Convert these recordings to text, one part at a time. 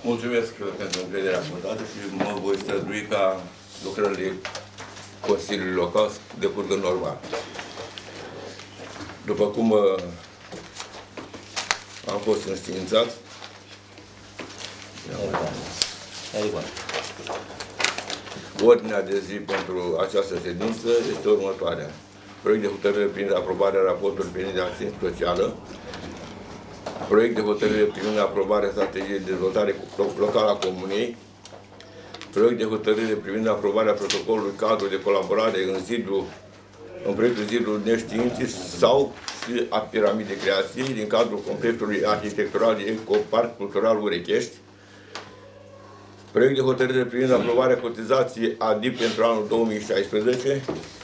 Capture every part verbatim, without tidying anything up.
Mulțumesc pentru încrederea acordată și mă voi strădui ca lucrările Consiliului Local să decurgă normal. După cum uh, am fost înștiințat, ordinea de zi pentru această ședință este următoarea. Proiect de hotărâre privind aprobarea raportului privind de asistență socială, proiect de hotărâre privind aprobarea strategiei de dezvoltare locală a Comunei, proiect de hotărâre privind aprobarea protocolului cadru de colaborare în zidul, în proiectul zidul neștiinții sau și a piramidei creației din cadrul complexului arhitectural de Ecoparc Cultural Urechești, proiect de hotărâre privind aprobarea cotizației A D I P pentru anul două mii șaisprezece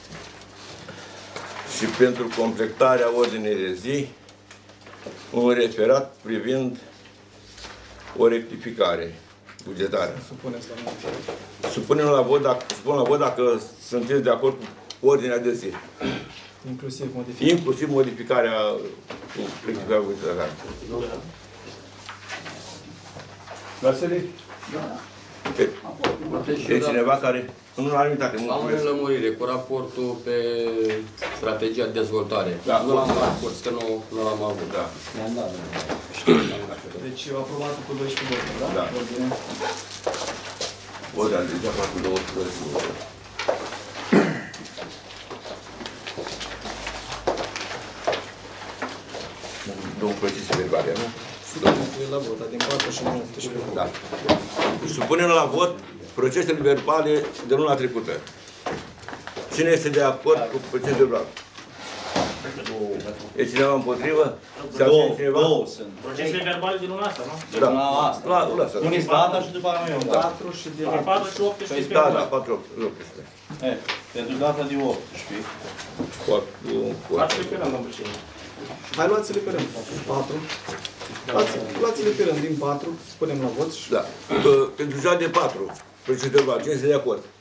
și pentru completarea ordinei de zi, un referat privind o rectificare bugetară. Supunem la vot dacă, supun la vot dacă sunteți de acord cu ordinea de zi. Inclusiv modificarea. Inclusiv modificarea cu rectificarea bugetară. Vasile? Da. E cineva care... În unanimitate. Am o lămurire cu raportul pe strategia de dezvoltare. Da, nu l-am raport, că nu, nu l-am avut. Da. Mi-am dat. Deci aprobatul cu doisprezece voturi, da? Da. Ordine. Ordinea de zi aproape cu douăsprezece voturi. Două procese verbale, nu? Supunem la vot, din patru și optsprezece. Da. Supunem la vot procesele verbale de luna trecută. Cine este de acord cu procesul verbal? E cineva împotrivă? Două, două sunt. Procesele verbale din luna asta, nu? De Da. luna asta. La, lasă. Puneți data și după aia mai patru și de patru și optsprezece. Da, da, patru, optsprezece. E, pentru data de optsprezece. patru, patru și pe rând, domnul președinte. Hai, luați-le pe rând. patru. Luați-le pe rând din patru, spunem la vot și... Da. Pentru cea de patru, procesul verbal, cine este de acord?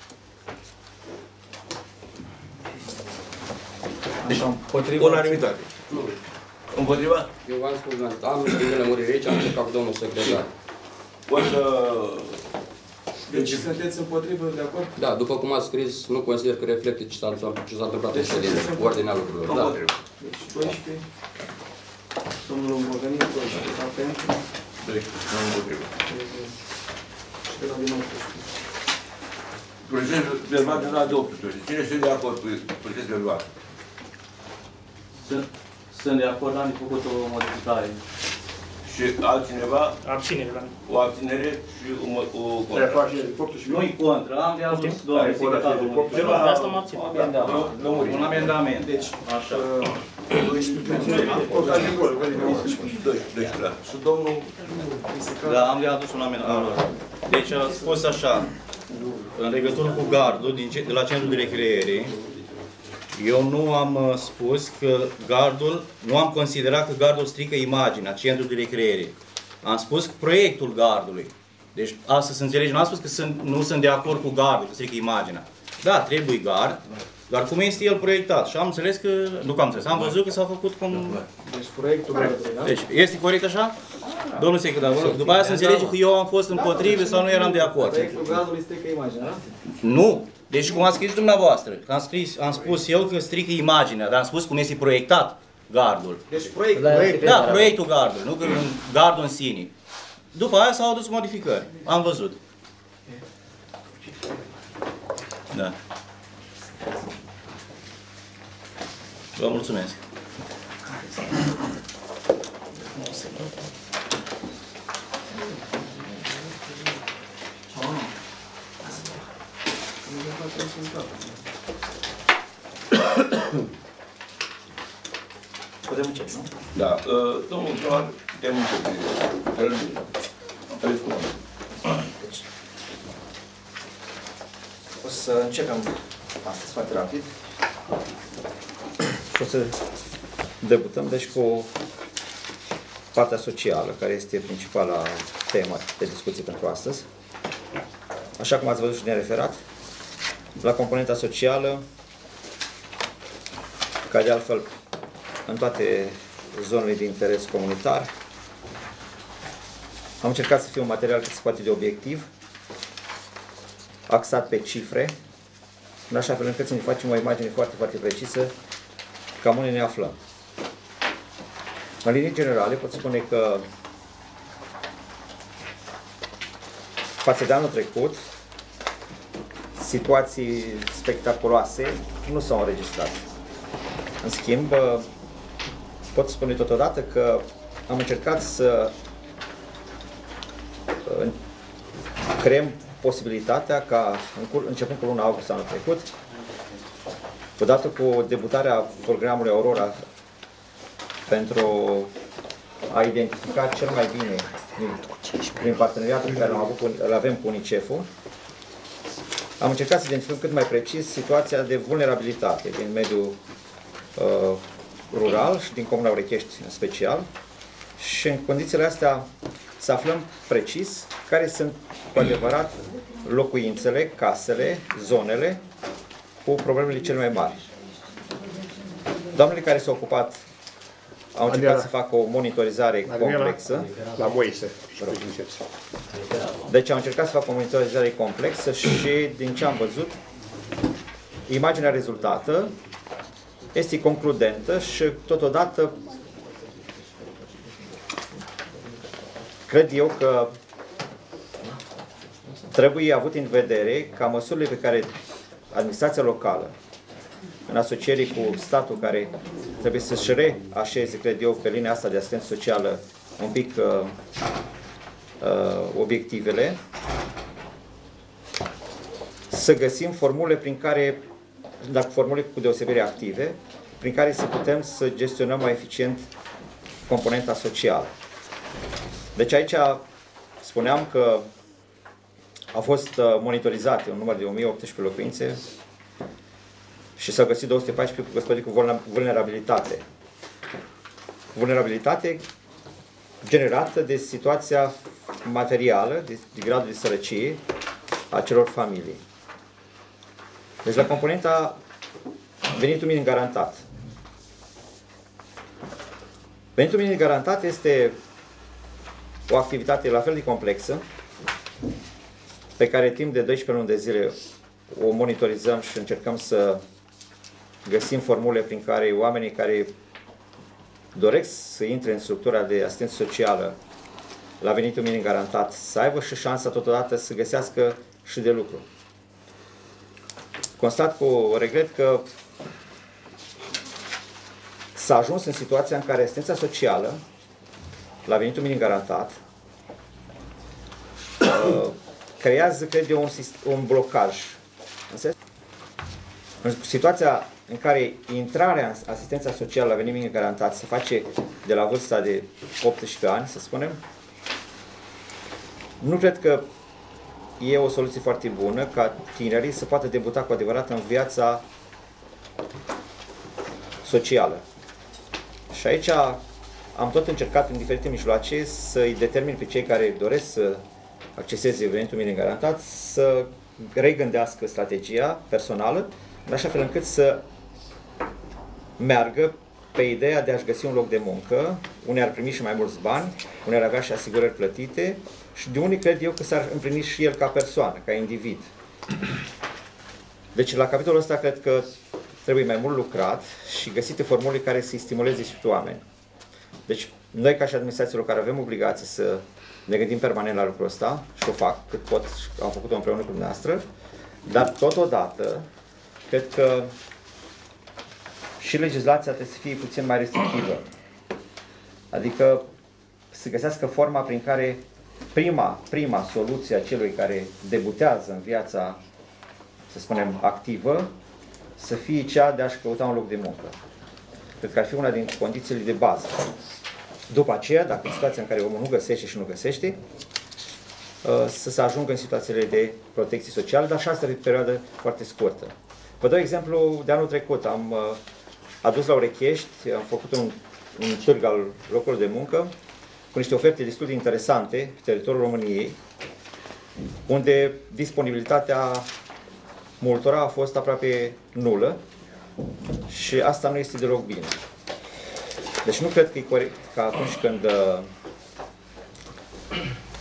Deci, împotriva... Unanimitate. Împotriva? Eu v-am spus, am de lămurire aici, am încercat cu domnul secretar. O să... Deci sunteți împotrivă, de acord? Da, după cum ați scris, nu consider că reflectă ce s-a întâmplat în ședință, ordinea lucrurilor. Da. Împotriva. Deci doisprezece. Domnul Bogănin, doisprezece. Da, pentru? doisprezece. Nu împotriva. Și de la din optsprezece. Procesul verbal de la de optsprezece. Cine este de acord cu procesul verbal? Sunt, sunt de acord, am făcut o modificare. Și altcineva? Abținere, da. O abținere și o, o contra. Nu-i contra, am de adus, doamne, secretarul. De asta mă abțin. Un amendament. Deci, așa. doisprezece. doisprezece. Și domnul... Da, am de adus un amendament. Deci a spus așa, în legătură cu gardul din, de la centrul de recreere, eu nu am uh, spus că gardul, nu am considerat că gardul strică imaginea centrului de recreere. Am spus că proiectul gardului. Deci asta să înțelegi, nu am spus că sunt, nu sunt de acord cu gardul, că strică imaginea. Da, trebuie gard, dar cum este el proiectat? Și am înțeles că, nu că am înțeles, am văzut că s-a făcut cum... Deci proiectul gardului, da? Deci, este corect așa? Domnul secretar, vă rog, după aia să înțelege că eu am fost împotrivă sau nu eram de acord. Proiectul gardului strică imaginea, da? Nu. Deci cum am scris dumneavoastră, că am, scris, am spus eu că strică imaginea, dar am spus cum este proiectat gardul. Deci proiectul, proiectul. Da, proiectul gardului, nu că gardul în sine. După aia s-au adus modificări. Am văzut. Da. Vă mulțumesc. Putem începe, nu? Da. Domnul Clar, putem începe. Aveți cuvântul. O să începem astăzi foarte rapid și o să debutăm deci cu partea socială, care este principala temă de discuție pentru astăzi. Așa cum ați văzut și din referat, la componenta socială, ca de altfel în toate zonele de interes comunitar, Am încercat să fie un material cât se poate de obiectiv, axat pe cifre, în așa fel încât să ne facem o imagine foarte, foarte precisă cam unde ne aflăm. În linii generale pot spune că față de anul trecut, situații spectaculoase nu s-au înregistrat. În schimb, pot spune totodată că am încercat să creăm posibilitatea ca, începând cu luna august anul trecut, odată cu debutarea programului Aurora pentru a identifica cel mai bine prin parteneriatul pe care l-am avut, îl avem cu UNICEF-ul, am încercat să identificăm cât mai precis situația de vulnerabilitate din mediul uh, rural și din Comuna Urechești în special, și în condițiile astea să aflăm precis care sunt cu adevărat locuințele, casele, zonele cu problemele cele mai mari. Doamnele care s-au ocupat au încercat Adela. să facă o monitorizare Adela. complexă. La Moise. Deci au încercat să facă o monitorizare complexă și, din ce am văzut, imaginea rezultată este concludentă și, totodată, cred eu că trebuie avut în vedere ca măsurile pe care administrația locală, în asociere cu statul, care trebuie să-și reașeze, cred eu, pe linia asta de asistență socială un pic uh, uh, obiectivele, să găsim formule prin care, dar formule cu deosebire active, prin care să putem să gestionăm mai eficient componenta socială. Deci aici spuneam că au fost monitorizate un număr de o mie optsprezece locuințe și s-au găsit două sute paisprezece gospodării cu vulnerabilitate. Vulnerabilitate generată de situația materială, de, de gradul de sărăcie a celor familii. Deci la componenta venitul minim garantat. Venitul minim garantat este o activitate la fel de complexă, pe care timp de doisprezece luni de zile o monitorizăm și încercăm să găsim formule prin care oamenii care doresc să intre în structura de asistență socială la venitul minim garantat să aibă și șansa totodată să găsească și de lucru. Constat cu regret că s-a ajuns în situația în care asistența socială la venitul minim garantat creează, cred eu, un, un blocaj. În situația în care intrarea în asistența socială la venit minim garantat se face de la vârsta de optsprezece ani, să spunem, nu cred că e o soluție foarte bună ca tinerii să poată debuta cu adevărat în viața socială. Și aici am tot încercat prin diferite mijloace să-i determin pe cei care doresc să acceseze venitul minim garantat să regândească strategia personală, în așa fel încât să meargă pe ideea de a-și găsi un loc de muncă, unde ar primi și mai mulți bani, unde ar avea și asigurări plătite și de unde cred eu că s-ar împlini și el ca persoană, ca individ. Deci la capitolul ăsta cred că trebuie mai mult lucrat și găsite formule care să-i stimuleze și pe oameni. Deci noi ca și administrație locală avem obligație să ne gândim permanent la lucrul ăsta și o fac cât pot și am făcut-o împreună cu dumneavoastră, dar totodată cred că și legislația trebuie să fie puțin mai restrictivă. Adică să găsească forma prin care prima, prima soluție a celui care debutează în viața, să spunem, activă, să fie cea de a-și căuta un loc de muncă. Cred că ar fi una din condițiile de bază. După aceea, dacă în situația în care omul nu găsește și nu găsește, să se ajungă în situațiile de protecție socială, dar și asta pe perioadă foarte scurtă. Vă dau exemplu de anul trecut. Am adus la Urechești, am făcut un, un târg al locurilor de muncă cu niște oferte destul de interesante pe teritoriul României, unde disponibilitatea multora a fost aproape nulă și asta nu este deloc bine. Deci nu cred că e corect că atunci când uh,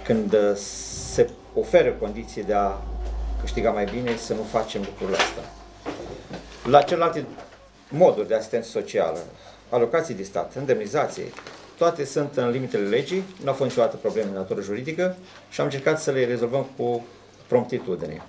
când uh, se oferă condiții de a câștiga mai bine, să nu facem lucrurile astea. La celelalte moduri de asistență socială, alocații de stat, indemnizații, toate sunt în limitele legii, nu au fost niciodată probleme de natură juridică și am încercat să le rezolvăm cu promptitudine.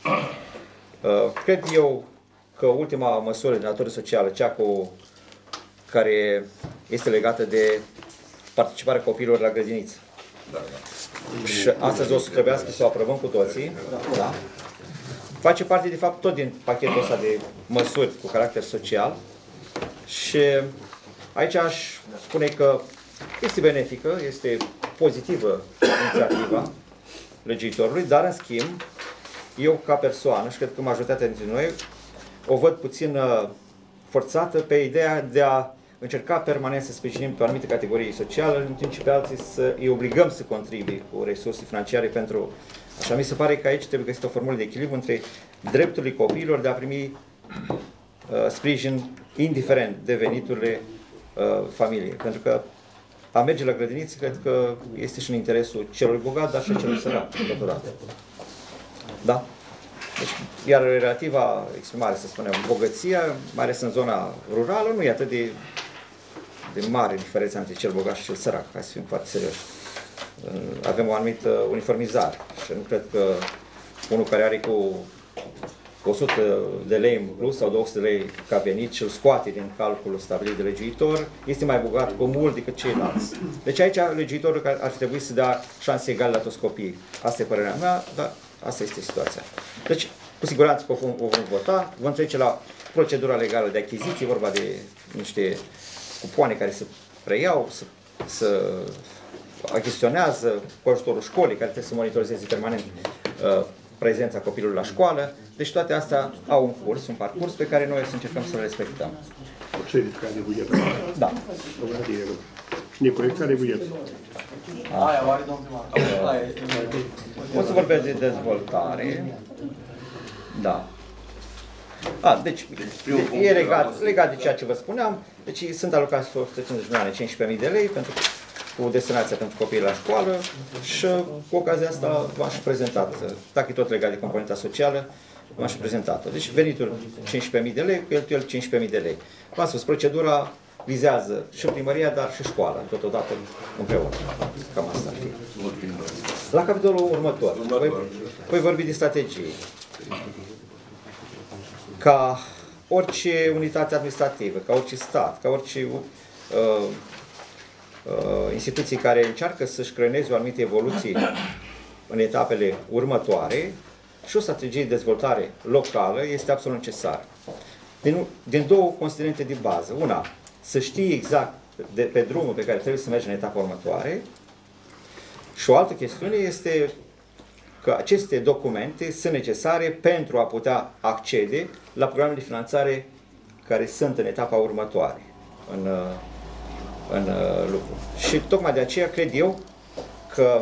Cred eu că ultima măsură de natură socială, cea cu care este legată de participarea copiilor la grădiniță. Da, da. Și astăzi o să trebuiască să o aprobăm cu toții. Da. Face parte, de fapt, tot din pachetul ăsta de măsuri cu caracter social. Și aici aș spune că este benefică, este pozitivă inițiativa legiuitorului, dar, în schimb, eu, ca persoană, și cred că majoritatea dintre noi, o văd puțin uh, forțată pe ideea de a încerca permanent să sprijinim pe o anumită categorie socială, în timp ce pe alții să îi obligăm să contribuie cu resurse financiare pentru... Așa mi se pare că aici trebuie găsită o formulă de echilibru între drepturile copiilor de a primi uh, sprijin indiferent de veniturile uh, familiei. Pentru că a merge la grădiniță, cred că este și în interesul celor bogați, dar și celor săraci, totodată. Da? Deci, iar relativa exprimare, să spunem, bogăția, mai ales în zona rurală, nu e atât de, de mare diferența între cel bogat și cel sărac, hai să fim foarte serioși. Avem o anumită uniformizare și nu cred că unul care are cu o sută de lei în plus sau două sute de lei ca venit și îl scoate din calculul stabilit de legiuitor, este mai bogat cu mult decât ceilalți. Deci aici legiuitorul ar trebui să dea șanse egale la toți copiii. Asta e părerea mea, dar asta este situația. Deci, cu siguranță o vom, o vom vota, vom trece la procedura legală de achiziție, vorba de niște cupoane care se preiau, să, să achiziționează cu ajutorul școlii, care trebuie să monitorizeze permanent uh, prezența copilului la școală. Deci toate astea au un curs, un parcurs pe care noi să încercăm să-l respectăm. Certificat de buget. Da. Și necorecția de buget. Aia, oare, domnul primar? O să vorbesc de dezvoltare. Da. A, deci, e legat, legat de ceea ce vă spuneam. Deci sunt alocați o sută cincizeci de milioane, cincisprezece mii de lei pentru, cu destinația pentru copiii la școală și cu ocazia asta v-am și prezentat. Dacă e tot legat de componenta socială, v-am și prezentat-o. Deci venitul cincisprezece mii de lei, cheltuieli cincisprezece mii de lei. V-am spus, procedura vizează și primăria, dar și școala, totodată împreună. Cam asta ar fi. La capitolul următor, voi, voi vorbi de strategii. Ca orice unitate administrativă, ca orice stat, ca orice uh, uh, instituții care încearcă să-și creioneze o anumită evoluție în etapele următoare, și o strategie de dezvoltare locală este absolut necesară. Din, din două considerente de bază. Una, să știi exact de, pe drumul pe care trebuie să mergi în etapa următoare. Și o altă chestiune este că aceste documente sunt necesare pentru a putea accede la programele de finanțare care sunt în etapa următoare în, în lucru. Și tocmai de aceea cred eu că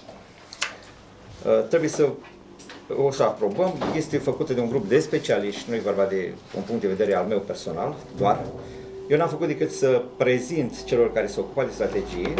trebuie să o să aprobăm. Este făcută de un grup de specialiști, nu e vorba de un punct de vedere al meu personal, doar. Eu n-am făcut decât să prezint celor care se ocupă de strategie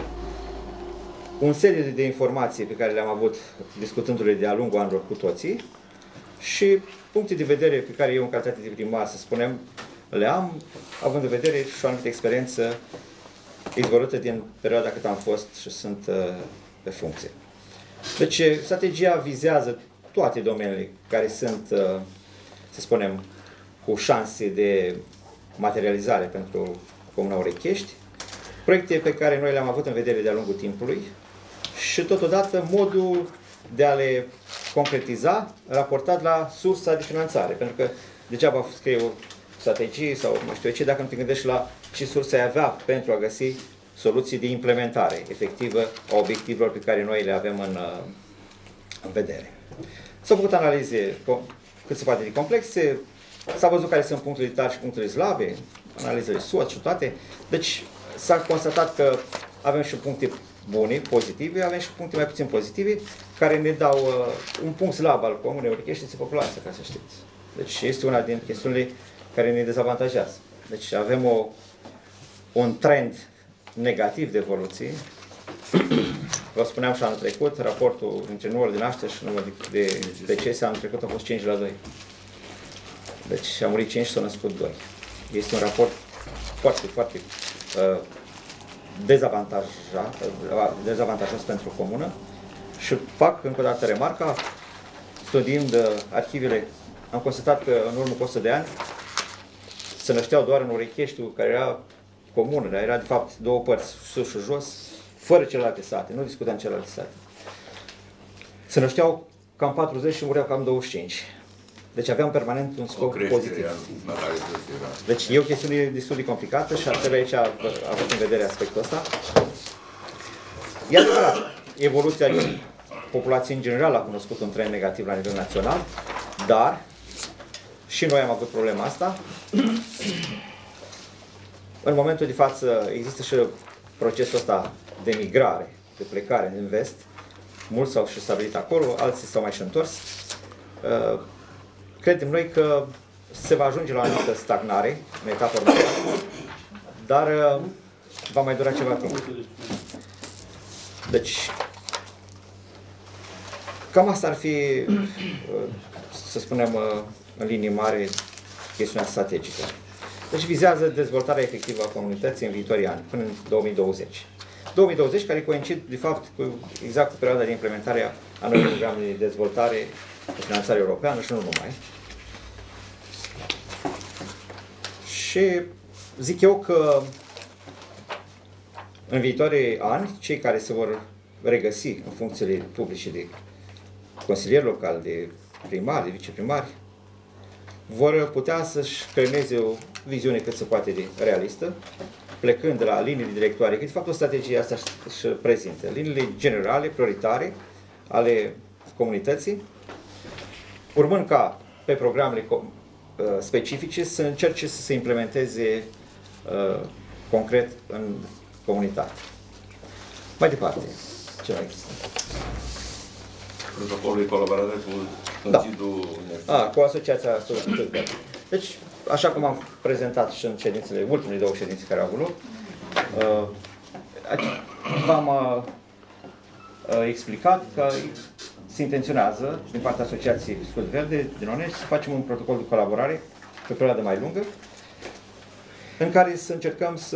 un serie de informații pe care le-am avut discutându-le de-a lungul anilor cu toții și puncte de vedere pe care eu, în calitate de primar, să spunem, le am, având în vedere și o anumită experiență izvorâtă din perioada cât am fost și sunt uh, pe funcție. Deci, strategia vizează toate domeniile care sunt, uh, să spunem, cu șanse de materializare pentru Comuna Orechești, proiecte pe care noi le-am avut în vedere de-a lungul timpului și totodată modul de a le concretiza raportat la sursa de finanțare. Pentru că degeaba scrie o strategie sau nu știu ce dacă nu te gândești la ce sursă ai avea pentru a găsi soluții de implementare efectivă a obiectivelor pe care noi le avem în, în vedere. S-au făcut analize cât se poate de complexe, s-a văzut care sunt punctele tari și punctele slabe, analizele S W O T și toate. Deci s-a constatat că avem și puncte bune, pozitive, avem și puncte mai puțin pozitive, care ne dau uh, un punct slab al Comunei Orechești, este populația, ca să știți. Deci este una din chestiunile care ne dezavantajează. Deci avem o, un trend negativ de evoluție vă spuneam și anul trecut, raportul între numărul de nașteri și numărul de, de decese anul trecut a fost cinci la doi. Deci a murit cinci și s-au născut doi. Este un raport foarte, foarte uh, dezavantajat, uh, dezavantajos pentru comună și fac încă o dată remarca, studiind uh, arhivele, am constatat că în urmă cu o sută de ani se nășteau doar în Urecheștiu, care era comună, dar era de fapt două părți, sus și jos, fără celelalte sate, nu discutam celelalte sate. Se nășteau cam patruzeci și mureau cam douăzeci și cinci. Deci aveam permanent un scop pozitiv. Deci e o chestiune destul de complicată și ar trebui aici avut în vedere aspectul ăsta. E adevărat, evoluția populației în general a cunoscut un trend negativ la nivel național, dar și noi am avut problema asta. În momentul de față există și procesul ăsta de migrare, de plecare în vest. Mulți s-au și stabilit acolo, alții s-au mai și întors. Credem noi că se va ajunge la o anumită stagnare în etapa următoare, dar va mai dura ceva timp. Deci, cam asta ar fi, să spunem, în linii mari, chestiunea strategică. Deci vizează dezvoltarea efectivă a comunității în viitorii ani, până în două mii douăzeci. două mii douăzeci care coincid, de fapt, cu, exact cu perioada de implementare a noului program de dezvoltare de finanțare europeană și nu numai. Și zic eu că în viitorii ani, cei care se vor regăsi în funcțiile publice de consilieri locali, de primari, de viceprimari, vor putea să-și creioneze o viziune cât se poate de realistă, plecând de la liniile directoare, că de fapt o strategie asta își prezintă, liniile generale, prioritare ale comunității, urmând ca pe programele specifice să încerce să se implementeze uh, concret în comunitate. Mai departe, ce mai există? Protocolul de colaborare cu Consiliul da. A, cu Asociația Studenților. Deci, așa cum am prezentat și în ședințele, ultimele două ședințe care au avut loc, uh, v-am uh, explicat că se intenționează, din partea Asociației Scut Verde din Onești, să facem un protocol de colaborare pe o perioadă mai lungă, în care să încercăm să,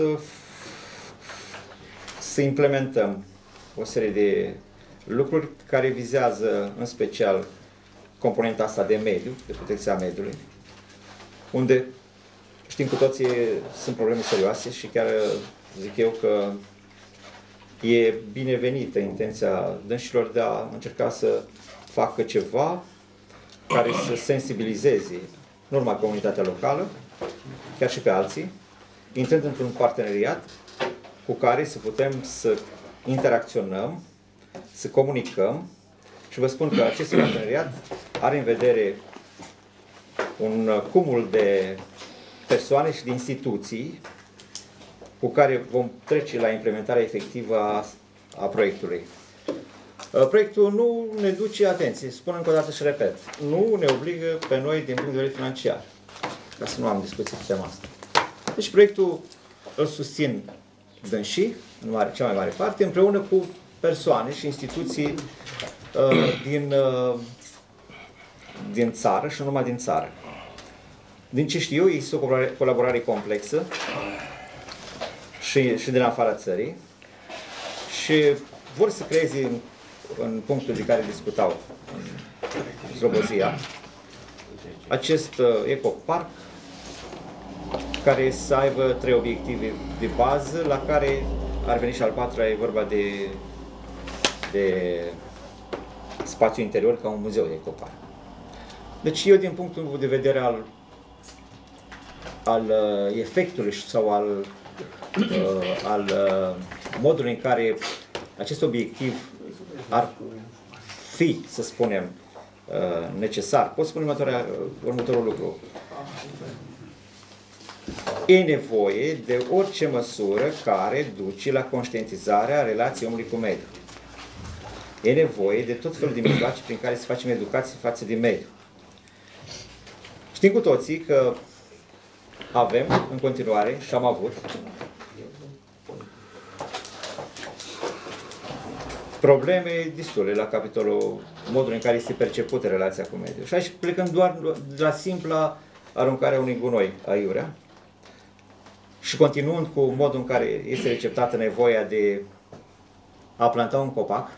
să implementăm o serie de lucruri care vizează în special componenta asta de mediu, de protecția mediului, unde știm cu toții sunt probleme serioase și chiar zic eu că e binevenită intenția dânșilor de a încerca să facă ceva care să sensibilizeze nu numai comunitatea locală, chiar și pe alții, intrând într-un parteneriat cu care să putem să interacționăm, să comunicăm și vă spun că acest parteneriat are în vedere un cumul de persoane și de instituții cu care vom trece la implementarea efectivă a, a proiectului. Proiectul nu ne duce, atenție, spun încă o dată și repet, nu ne obligă pe noi din punct de vedere financiar, ca să nu am discuții pe tema asta. Deci proiectul îl susțin dânsii, în mare, cea mai mare parte, împreună cu persoane și instituții uh, din, uh, din țară și nu numai din țară. Din ce știu, este o colaborare, colaborare complexă și, și din afara țării și vor să creeze în, în punctul de care discutau în Slobozia acest uh, ecoparc care să aibă trei obiective de bază, la care ar veni și al patrulea, e vorba de, de spațiu interior ca un muzeu de ecoparc. Deci eu, din punctul de vedere al, al uh, efectului sau al, uh, al uh, modului în care acest obiectiv ar fi, să spunem, uh, necesar, pot spune următoarea, următorul lucru. E nevoie de orice măsură care duce la conștientizarea relației omului cu mediul. E nevoie de tot felul de mijloace prin care să facem educație față de mediu. Știm cu toții că avem în continuare și am avut probleme destule la capitolul modul în care este percepută relația cu mediul. Și aici plecând doar de la simpla aruncarea unui gunoi aiurea și continuând cu modul în care este receptată nevoia de a planta un copac,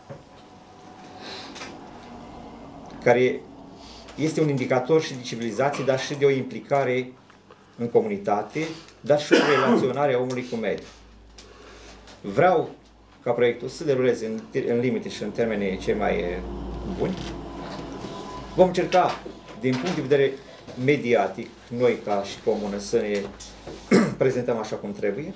care este un indicator și de civilizație, dar și de o implicare în comunitate, dar și o relaționare a omului cu mediul. Vreau ca proiectul să se deruleze în, în limite și în termenii cei mai buni. Vom încerca, din punct de vedere mediatic, noi ca și comună, să ne prezentăm așa cum trebuie.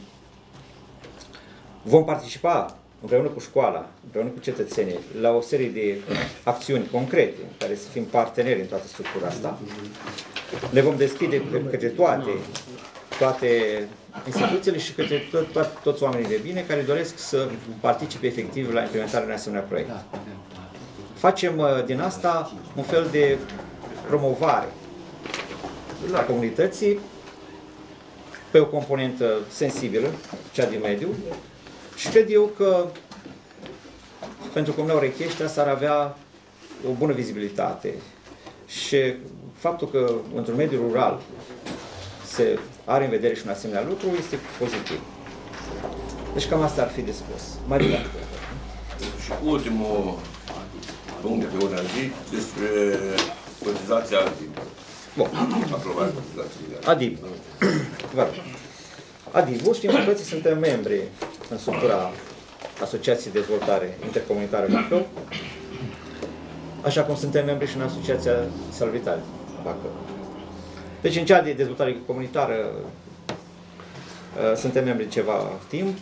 Vom participa împreună cu școala, împreună cu cetățenii, la o serie de acțiuni concrete, în care să fim parteneri în toată structura asta. Ne vom deschide către toate, toate instituțiile și către tot, tot, toți oamenii de bine care doresc să participe efectiv la implementarea unui asemenea proiect. Facem din asta un fel de promovare a comunității pe o componentă sensibilă, cea din mediu, și cred eu că pentru Comuna Orechești asta ar avea o bună vizibilitate și faptul că într-un mediu rural se are în vedere și un asemenea lucru este pozitiv. Deci cam asta ar fi de spus. Mai departe. Și ultimul punct de pe ordinea zi despre cotizația ADIB. Bun. Aprobarea cotizației. ADIB. Vă rog. ADIB-ul, știm că toți suntem membri în structura Asociației de Dezvoltare Intercomunitară Bacău, așa cum suntem membri și în Asociația Salvitate Bacău. Deci în cea de dezvoltare comunitară suntem membri ceva timp.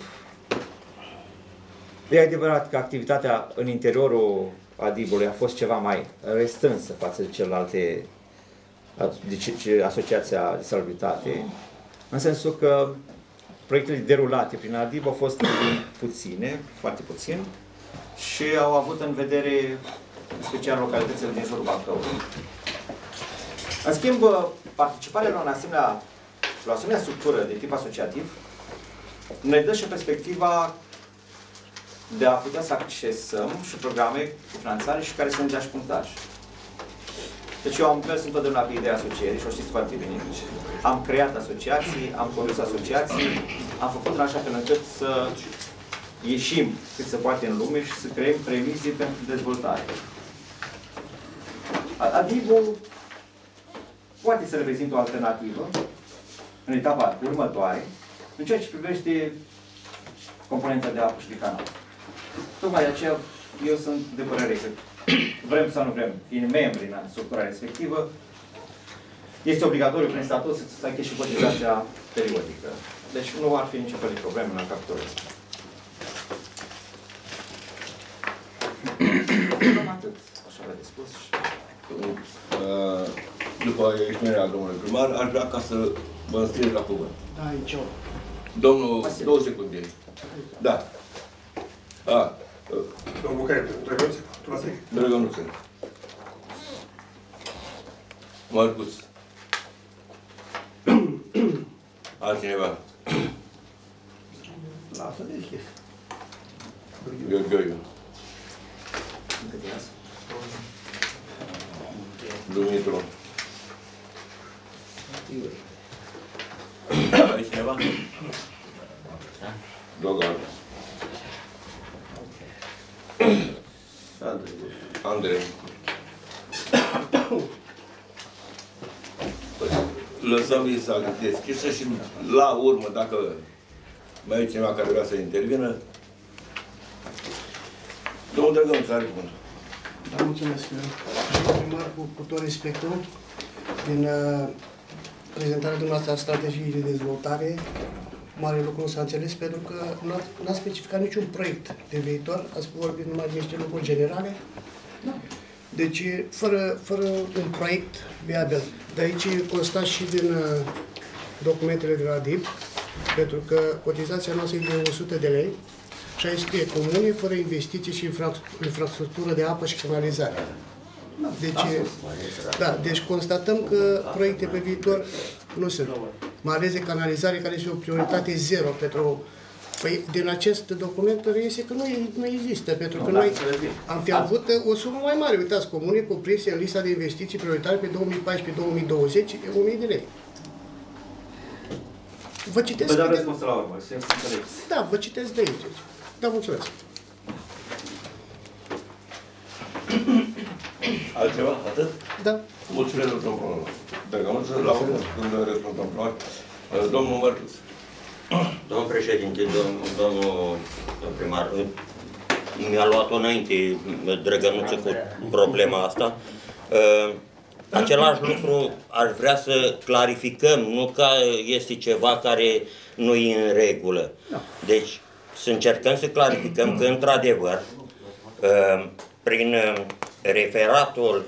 E adevărat că activitatea în interiorul ADIB-ului a fost ceva mai restrânsă față de celelalte, de Asociația de Salvitate, în sensul că proiectele derulate prin ADIB au fost puține, foarte puțin, și au avut în vedere în special localitățile din jurul Bacăului. În schimb, participarea la, un asemenea, la o asemenea structură de tip asociativ ne dă și perspectiva de a putea să accesăm și programe cu finanțare și care să ne dea și punctaj. Deci eu am mers întotdeauna pe ideea asocierii și o știți foarte bine. Am creat asociații, am condus asociații, am făcut în așa fel încât să ieșim cât se poate în lume și să creăm premisii pentru dezvoltare. ADIB-ul poate să reprezintă o alternativă în etapa următoare în ceea ce privește componenta de apă și de canal. Tocmai de aceea eu sunt de părere că vrem sau nu vrem, fiind membri în structura respectivă, este obligatoriu prin statut să se achete și cotizația periodică. Deci nu ar fi nicio fel de problemă la capitolul ăsta. Atât, așa avea de spus. După expunerea domnului primar, aș vrea ca să vă înscrieți la cuvânt. Da, aici. Domnul, două secunde. Da. A, Domnul care? Drăgănuț? Drăgănuț. Marcus. Altcineva? Lasă deschis. Gheorghe. Dumitru. Aici cineva? Dogan. Andrei. Lăsăm lista deschisă și la urmă, dacă mai e cineva care vrea să intervină, domnul Drăgănuț are cuvântul. Da, mulțumesc. Primar, cu, cu tot respectul, din uh, prezentarea dumneavoastră a strategiei de dezvoltare, mare lucru nu s-a înțeles, pentru că n-a specificat niciun proiect de viitor, ați vorbit numai de niște lucruri generale. Deci, fără, fără un proiect viabil. De aici constat și din uh, documentele de la ADIB, pentru că cotizația noastră e de o sută de lei, și aici scrie comune fără investiții și infra infrastructură de apă și canalizare. Deci, da, deci constatăm că proiecte pe viitor nu sunt. Mai ales de canalizare, care este o prioritate zero pentru Păi, din acest document reiese că nu, nu există, pentru că noi am fi avut o sumă mai mare. Uitați, comune cuprinse în lista de investiții prioritare pe două mii paisprezece două mii douăzeci, o mie de lei. Vă citesc... Vă dau de... răspuns la urmă, să înțelegeți. Da, vă citesc de aici. Da, mulțumesc. Altceva? Atât? Da. Mulțumesc, domnul Bergamuță. La urmă, domnul răspuns, domnul Mărtuț. Domnul președinte, domn, domnul primar, mi-a luat-o înainte Drăgănuță cu problema asta. Același lucru aș vrea să clarificăm, nu că este ceva care nu e în regulă. Deci să încercăm să clarificăm că într-adevăr prin referatul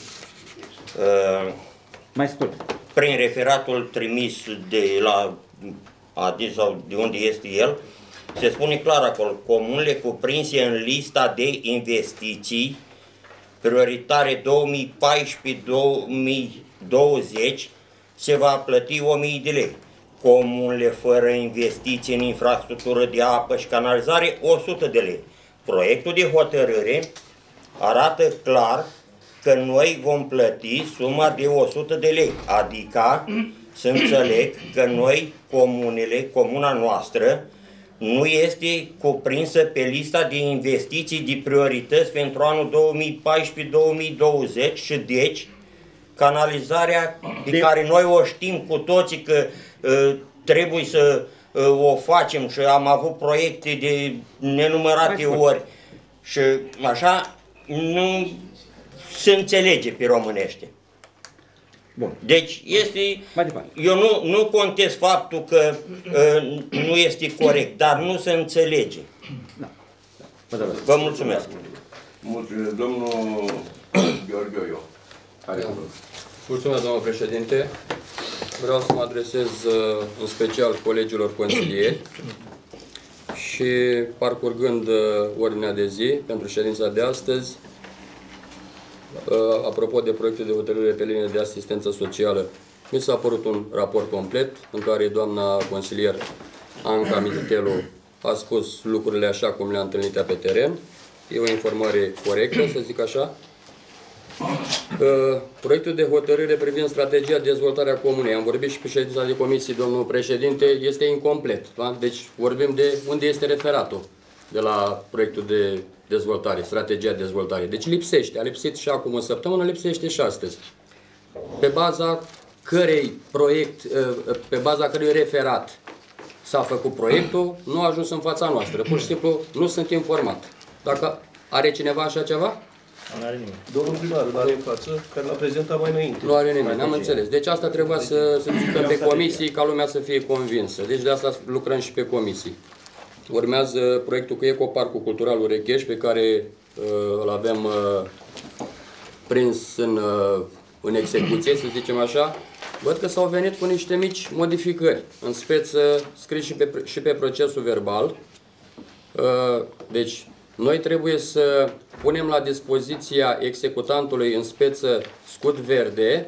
Mai scurt. prin referatul trimis de la A D I S sau de unde este el, se spune clar acolo, comunele cuprinse în lista de investiții prioritare două mii paisprezece două mii douăzeci se va plăti o mie de lei. Comunele fără investiții în infrastructură de apă și canalizare o sută de lei. Proiectul de hotărâre arată clar că noi vom plăti suma de o sută de lei, adică să înțeleg că noi, comunele, comuna noastră, nu este cuprinsă pe lista de investiții de priorități pentru anul două mii paisprezece două mii douăzeci și deci canalizarea pe care noi o știm cu toții că uh, trebuie să uh, o facem și am avut proiecte de nenumărate ori și așa nu se înțelege pe românește. Bun. Deci este, Mai departe. eu nu, nu contest faptul că uh, nu este corect, dar nu se înțelege. Da. Da. Vă mulțumesc. Mulțumesc, domnul Gheorghe Ioio. Mulțumesc, domnul președinte. Vreau să mă adresez uh, în special colegilor consilieri și parcurgând uh, ordinea de zi pentru ședința de astăzi, uh, apropo de proiecte de hotărâre pe linie de asistență socială, mi s-a părut un raport complet în care doamna consilier Anca Mititelu a spus lucrurile așa cum le-a întâlnit pe teren. E o informare corectă, să zic așa. Proiectul de hotărâre privind strategia de dezvoltare a comunei, am vorbit și pe ședința de comisie, domnul președinte, este incomplet. Da? Deci vorbim de unde este referatul de la proiectul de dezvoltare, strategia de dezvoltare. Deci lipsește, a lipsit și acum o săptămână, lipsește și astăzi. Pe baza cărei proiect, pe baza cărui referat s-a făcut proiectul, nu a ajuns în fața noastră. Pur și simplu nu sunt informat. Dacă are cineva așa ceva? Nu are nimeni. Domnul primar, îl are în față, care l-a prezentat mai înainte. Nu are nimeni, n-am înțeles. Deci asta trebuia să, să discutăm pe comisii ca lumea să fie convinsă. Deci de asta lucrăm și pe comisii. Urmează proiectul cu Ecoparcul Cultural Urecheș, pe care uh, îl avem uh, prins în, uh, în execuție, să zicem așa. Văd că s-au venit cu niște mici modificări, în speță scris și pe, și pe procesul verbal. Uh, deci noi trebuie să punem la dispoziția executantului în speță scut verde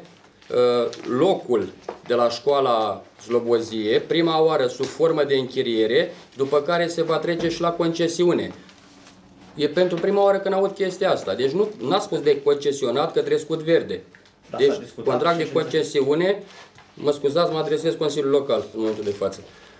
locul de la școala Slobozie, prima oară sub formă de închiriere, după care se va trece și la concesiune. E pentru prima oară când aud chestia asta. Deci nu n-a spus de concesionat către scut verde. Deci contract de concesiune, mă scuzați, mă adresez Consiliul Local în momentul de față.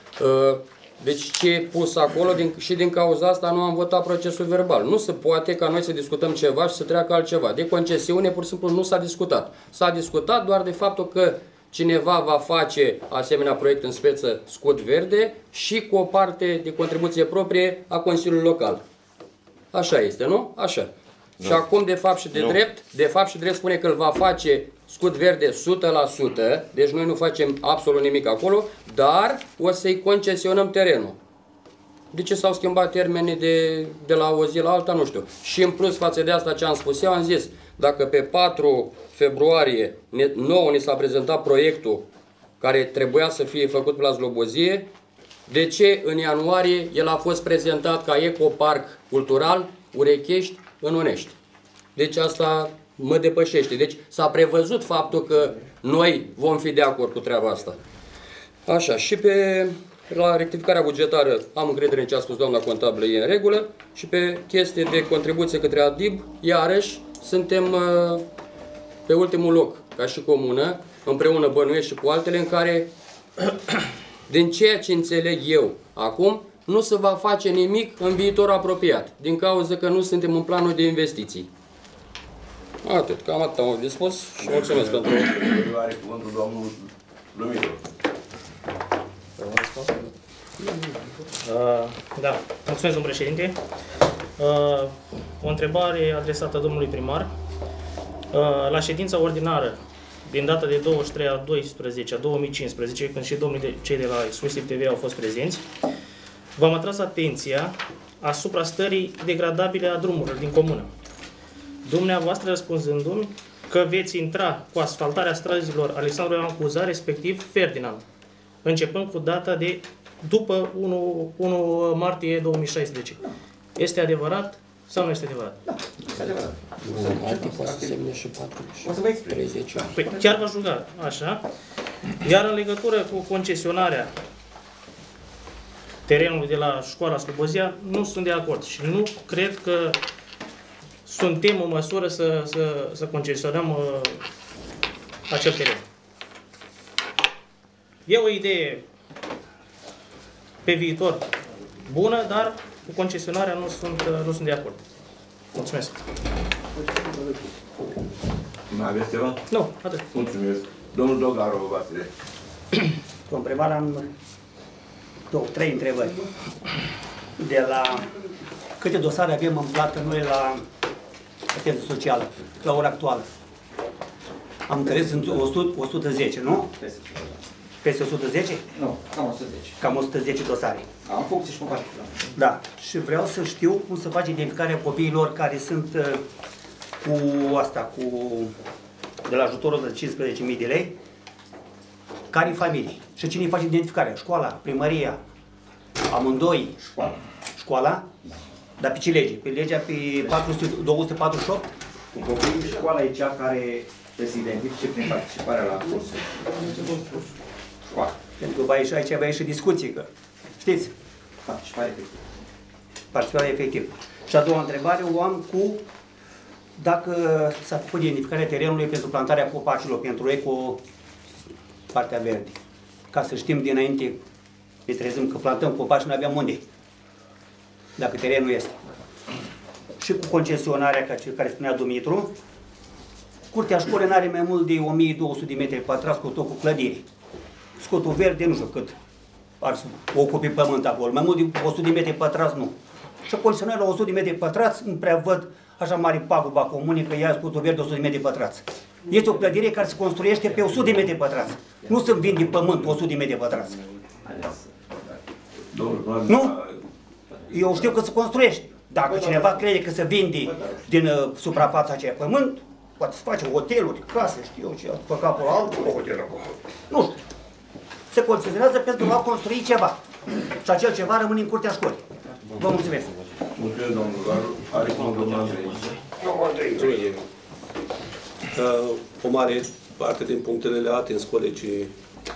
Deci ce e pus acolo din, și din cauza asta nu am votat procesul verbal. Nu se poate ca noi să discutăm ceva și să treacă altceva. De concesiune pur și simplu nu s-a discutat. S-a discutat doar de faptul că cineva va face asemenea proiect în speță scut verde și cu o parte de contribuție proprie a Consiliului Local. Așa este, nu? Așa. Nu. Și acum, de fapt și de nu. drept, de fapt și drept spune că îl va face scut verde o sută la sută, deci noi nu facem absolut nimic acolo, dar o să-i concesionăm terenul. De ce s-au schimbat termenii de, de la o zi la alta, nu știu. Și în plus față de asta ce am spus eu, am zis, dacă pe patru februarie ne, nouă ni s-a prezentat proiectul care trebuia să fie făcut la Slobozie, de ce în ianuarie el a fost prezentat ca Ecoparc Cultural Urechești în Unești? Deci asta mă depășește. Deci s-a prevăzut faptul că noi vom fi de acord cu treaba asta. Așa, și pe La rectificarea bugetară am încredere în ce a spus doamna contabilă, e în regulă. Și pe chestie de contribuție către A D I B, iarăși, suntem uh, pe ultimul loc, ca și comună, împreună bănuiesc și cu altele, în care, din ceea ce înțeleg eu acum, nu se va face nimic în viitor apropiat, din cauza că nu suntem în planul de investiții. Atât, cam atât am de spus și mulțumesc pentru... Are cuvântul domnul Dumitru. Uh, da, mulțumesc, domnul președinte. Uh, o întrebare adresată domnului primar. Uh, la ședința ordinară din data de douăzeci și trei a doisprezece a două mii cincisprezece, când și domnii de, cei de la Exclusiv T V au fost prezenți, v-am atras atenția asupra stării degradabile a drumurilor din comună. Dumneavoastră răspunzându-mi că veți intra cu asfaltarea străzilor Alexandru Ioan Cuza, respectiv Ferdinand, începând cu data de după unu martie două mii șaisprezece. Este adevărat sau nu este adevărat? Da, este adevărat. O să vă explic. treizeci. Păi chiar v-aș ruga, așa. Iar în legătură cu concesionarea terenului de la școala Slobozia, nu sunt de acord și nu cred că suntem în măsură să, să, să concesionăm uh, acel teren. E o idee pe viitor bună, dar cu concesionarea nu sunt, uh, nu sunt de acord. Mulțumesc. Mai aveți ceva? Nu, atât. Mulțumesc. Domnul Dogaru, Vasile. Cu întrebarea am două, trei întrebări. De la câte dosare avem în plată noi la asistență socială, la ora actuală? Am înțeles, sunt o sută zece, nu? Peste o sută zece? Nu, cam o sută zece. Cam o sută zece dosare. Am făcut și cu particular. Da. Și vreau să știu cum să face identificarea copiilor care sunt uh, cu asta, cu de la ajutorul de cincisprezece mii de lei, care familii. Și cine face identificarea? Școala, primăria, amândoi. Școala. Școala? Da. Dar pe ce lege? Pe legea pe două sute patruzeci și opt? Cu copiii, școala e cea care se identifice prin participarea la cursuri. Școala. Pentru că va ieși, aici va ieși discuție, că știți? Participare efectivă. Participarea efectivă. Și a doua întrebare o am cu dacă s-a făcut identificarea terenului pentru plantarea copacilor, pentru eco, partea verde. Ca să știm dinainte, ne trezim că plantăm copaci și nu aveam unde. Dacă terenul este. Și cu concesionarea, care spunea Dumitru, curtea școlii nu are mai mult de o mie două sute de metri pătrați cu tot cu clădire. Scotul verde, nu știu cât ar să ocupe pământ acolo. Mai mult de o sută de metri pătrați, nu. Și concesionarea la o sută de metri pătrați, nu prea văd așa mare paguba comunii că ia scotul verde o sută de metri pătrați. Este o clădire care se construiește pe o sută de metri pătrați. Nu se vinde pământ o sută de metri pătrați. Nu? Eu știu că se construiește. Dacă cineva crede că se vinde din uh, suprafața aceea pământ, poate să face hoteluri, case, știu eu ce, pe capul altul, o hotel acolo. Nu știu. Se concesionează pentru a construi ceva. Și acel ceva rămâne în curtea școlii. Vă mulțumesc. Mulțumesc, domnul Garu. Are cuvântul domnul Andrei. O mare parte din punctele le-a atins colegii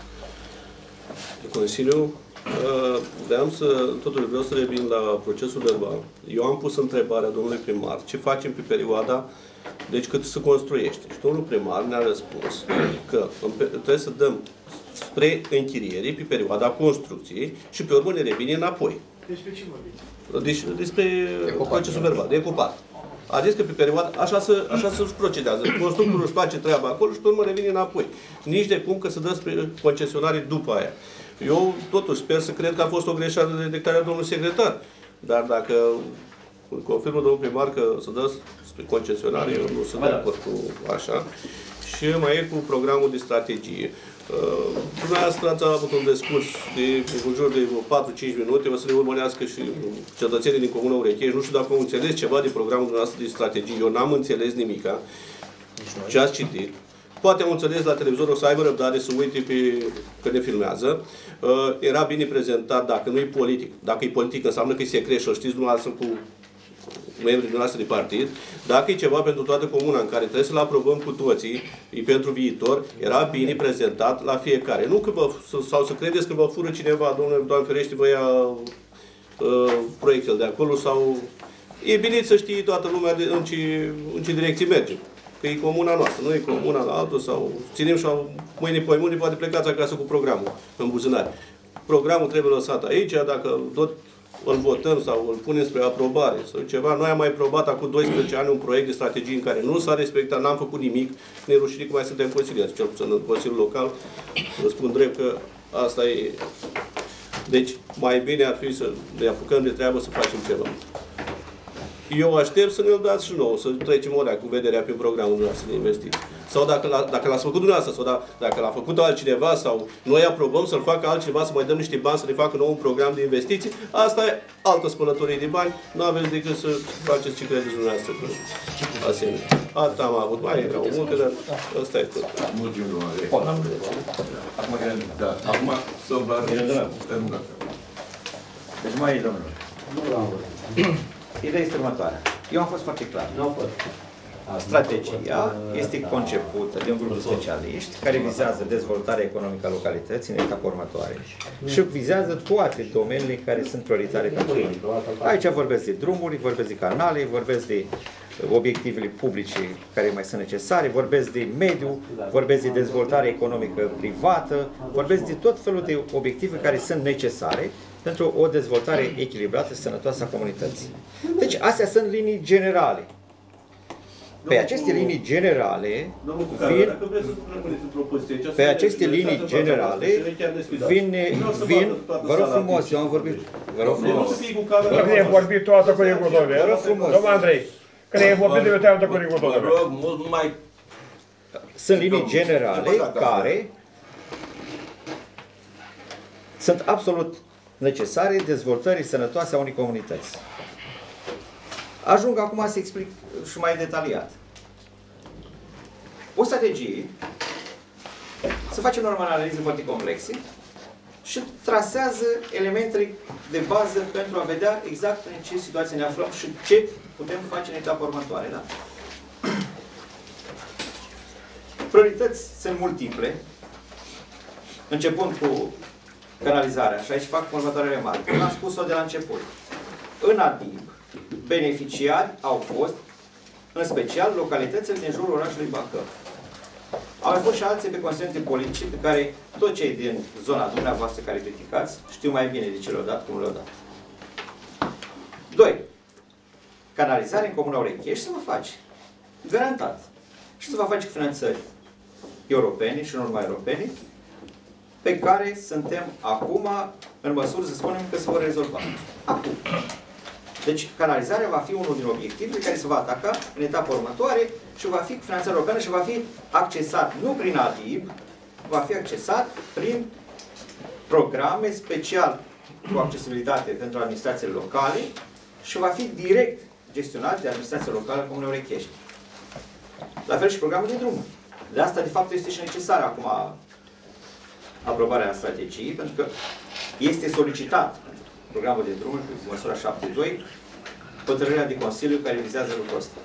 de Consiliu. Vreau să, totuși vreau să revin la procesul verbal. Eu am pus întrebarea domnului primar, ce facem pe perioada, deci cât se construiește. Și domnul primar ne-a răspuns că trebuie să dăm spre închiriere pe perioada construcției și pe urmă ne revine înapoi. Despre ce vorbiți? Deci despre procesul verbal, de ecopat. A zis că pe perioada, așa se, așa se procedează. Constructorul își face treaba acolo și pe urmă revine înapoi. Nici de cum că se dă spre concesionare după aia. Eu totuși sper să cred că a fost o greșeală de declarat domnul secretar. Dar dacă confirmă domnul primar că se dă spre concesionare, eu nu sunt de acord cu așa. Și mai e cu programul de strategie. Dumneavoastră ați avut un discurs de în jur de patru-cinci minute, o să ne urmărească și cetățenii din Comuna Urechești. Nu știu dacă au înțeles ceva de programul dumneavoastră de strategie. Eu n-am înțeles nimica. Ce ați citit. Poate am înțeles la televizor, o să aibă răbdare să uite pe că ne filmează. Uh, era bine prezentat, dacă nu e politic. Dacă e politic înseamnă că e secret și știți dumneavoastră cu membrii noastre de partid, dacă e ceva pentru toată comuna în care trebuie să-l aprobăm cu toții, e pentru viitor, era bine prezentat la fiecare. Nu că vă, sau să credeți că vă fură cineva, domnule, Doamne ferește, vă ia uh, proiectele de acolo, sau... E bine să știe toată lumea de, în, ce, în ce direcție mergem. Că e comuna noastră, nu e comuna la altul, sau ținem și mâine, poi mâine, poate plecați acasă cu programul în buzunar. Programul trebuie lăsat aici, dacă tot îl votăm sau îl punem spre aprobare sau ceva. Noi am mai aprobat acum doisprezece ani un proiect de strategie în care nu s-a respectat, n-am făcut nimic, ne rușine că mai suntem consiliați, cel puțin în Consiliul Local. Vă spun drept că asta e... Deci, mai bine ar fi să ne apucăm de treabă să facem ceva. Eu aștept să ne-l dați și nouă, să trecem o cu vederea pe programul nostru de investiții. Sau dacă, l-a, dacă l-ați făcut dumneavoastră, sau da, dacă l-a făcut altcineva, sau noi aprobăm să-l facă altcineva, să mai dăm niște bani să ne facă nou un program de investiții, asta e altă spălătorie de bani, nu aveți decât să faceți ce credeți dumneavoastră. Asemenea. Atât am avut, mai erau multe, dar ăsta e tot. Mulțumim, domnule. Acum, da. Acum, domnul Deci mai e, domnule. Nu l-am văzut. Ideea este următoarea. Eu am fost foarte clar. Nu am fost. Strategia este concepută de un grup de specialiști care vizează dezvoltarea economică a localității în etapa următoare și vizează toate domeniile care sunt prioritare pentru ei. Aici vorbesc de drumuri, vorbesc de canale, vorbesc de obiectivele publice care mai sunt necesare, vorbesc de mediu, vorbesc de dezvoltare economică privată, vorbesc de tot felul de obiective care sunt necesare pentru o dezvoltare echilibrată și sănătoasă a comunității. Deci astea sunt linii generale. Pe aceste linii generale vin, pe aceste linii generale vin, vin, vă rog frumos, eu am vorbit, vă rog frumos. Când e vorbit toată cu agricultorii, vă rog frumos. domnul Andrei, când e vorbit de toată cu agricultorii. Vă rog, mult mai... Sunt linii generale care sunt absolut necesare dezvoltării sănătoase a unei comunități. Ajung acum să explic și mai detaliat. O strategie, să facem normal analize foarte complexe și trasează elementele de bază pentru a vedea exact în ce situație ne aflăm și ce putem face în etapa următoare. Da? Priorități sunt multiple, începând cu canalizarea. Și aici fac următoarea remarcă. Am spus-o de la început. În A D I B, beneficiari au fost, în special, localitățile din jurul orașului Bacău. Au mai fost și alții pe considerente politice pe care toți cei din zona dumneavoastră care criticați știu mai bine de ce le-au dat, cum le-au dat. doi. Canalizare în Comuna Urechești se va face. Garantat. Și se va face cu finanțări europene și nu numai europene, pe care suntem acum în măsură să spunem că se vor rezolva. Acum. Deci, canalizarea va fi unul din obiectivele care se va ataca în etapa următoare și va fi cu finanțare europeană și va fi accesat, nu prin A D I B, va fi accesat prin programe special cu accesibilitate pentru administrațiile locale și va fi direct gestionat de administrația locală Comunei Urechești. La fel și programul de drumuri. De asta, de fapt, este și necesară acum aprobarea strategiei, pentru că este solicitat programul de drumuri cu măsura șapte doi, hotărârea de Consiliu care vizează lucrul ăsta.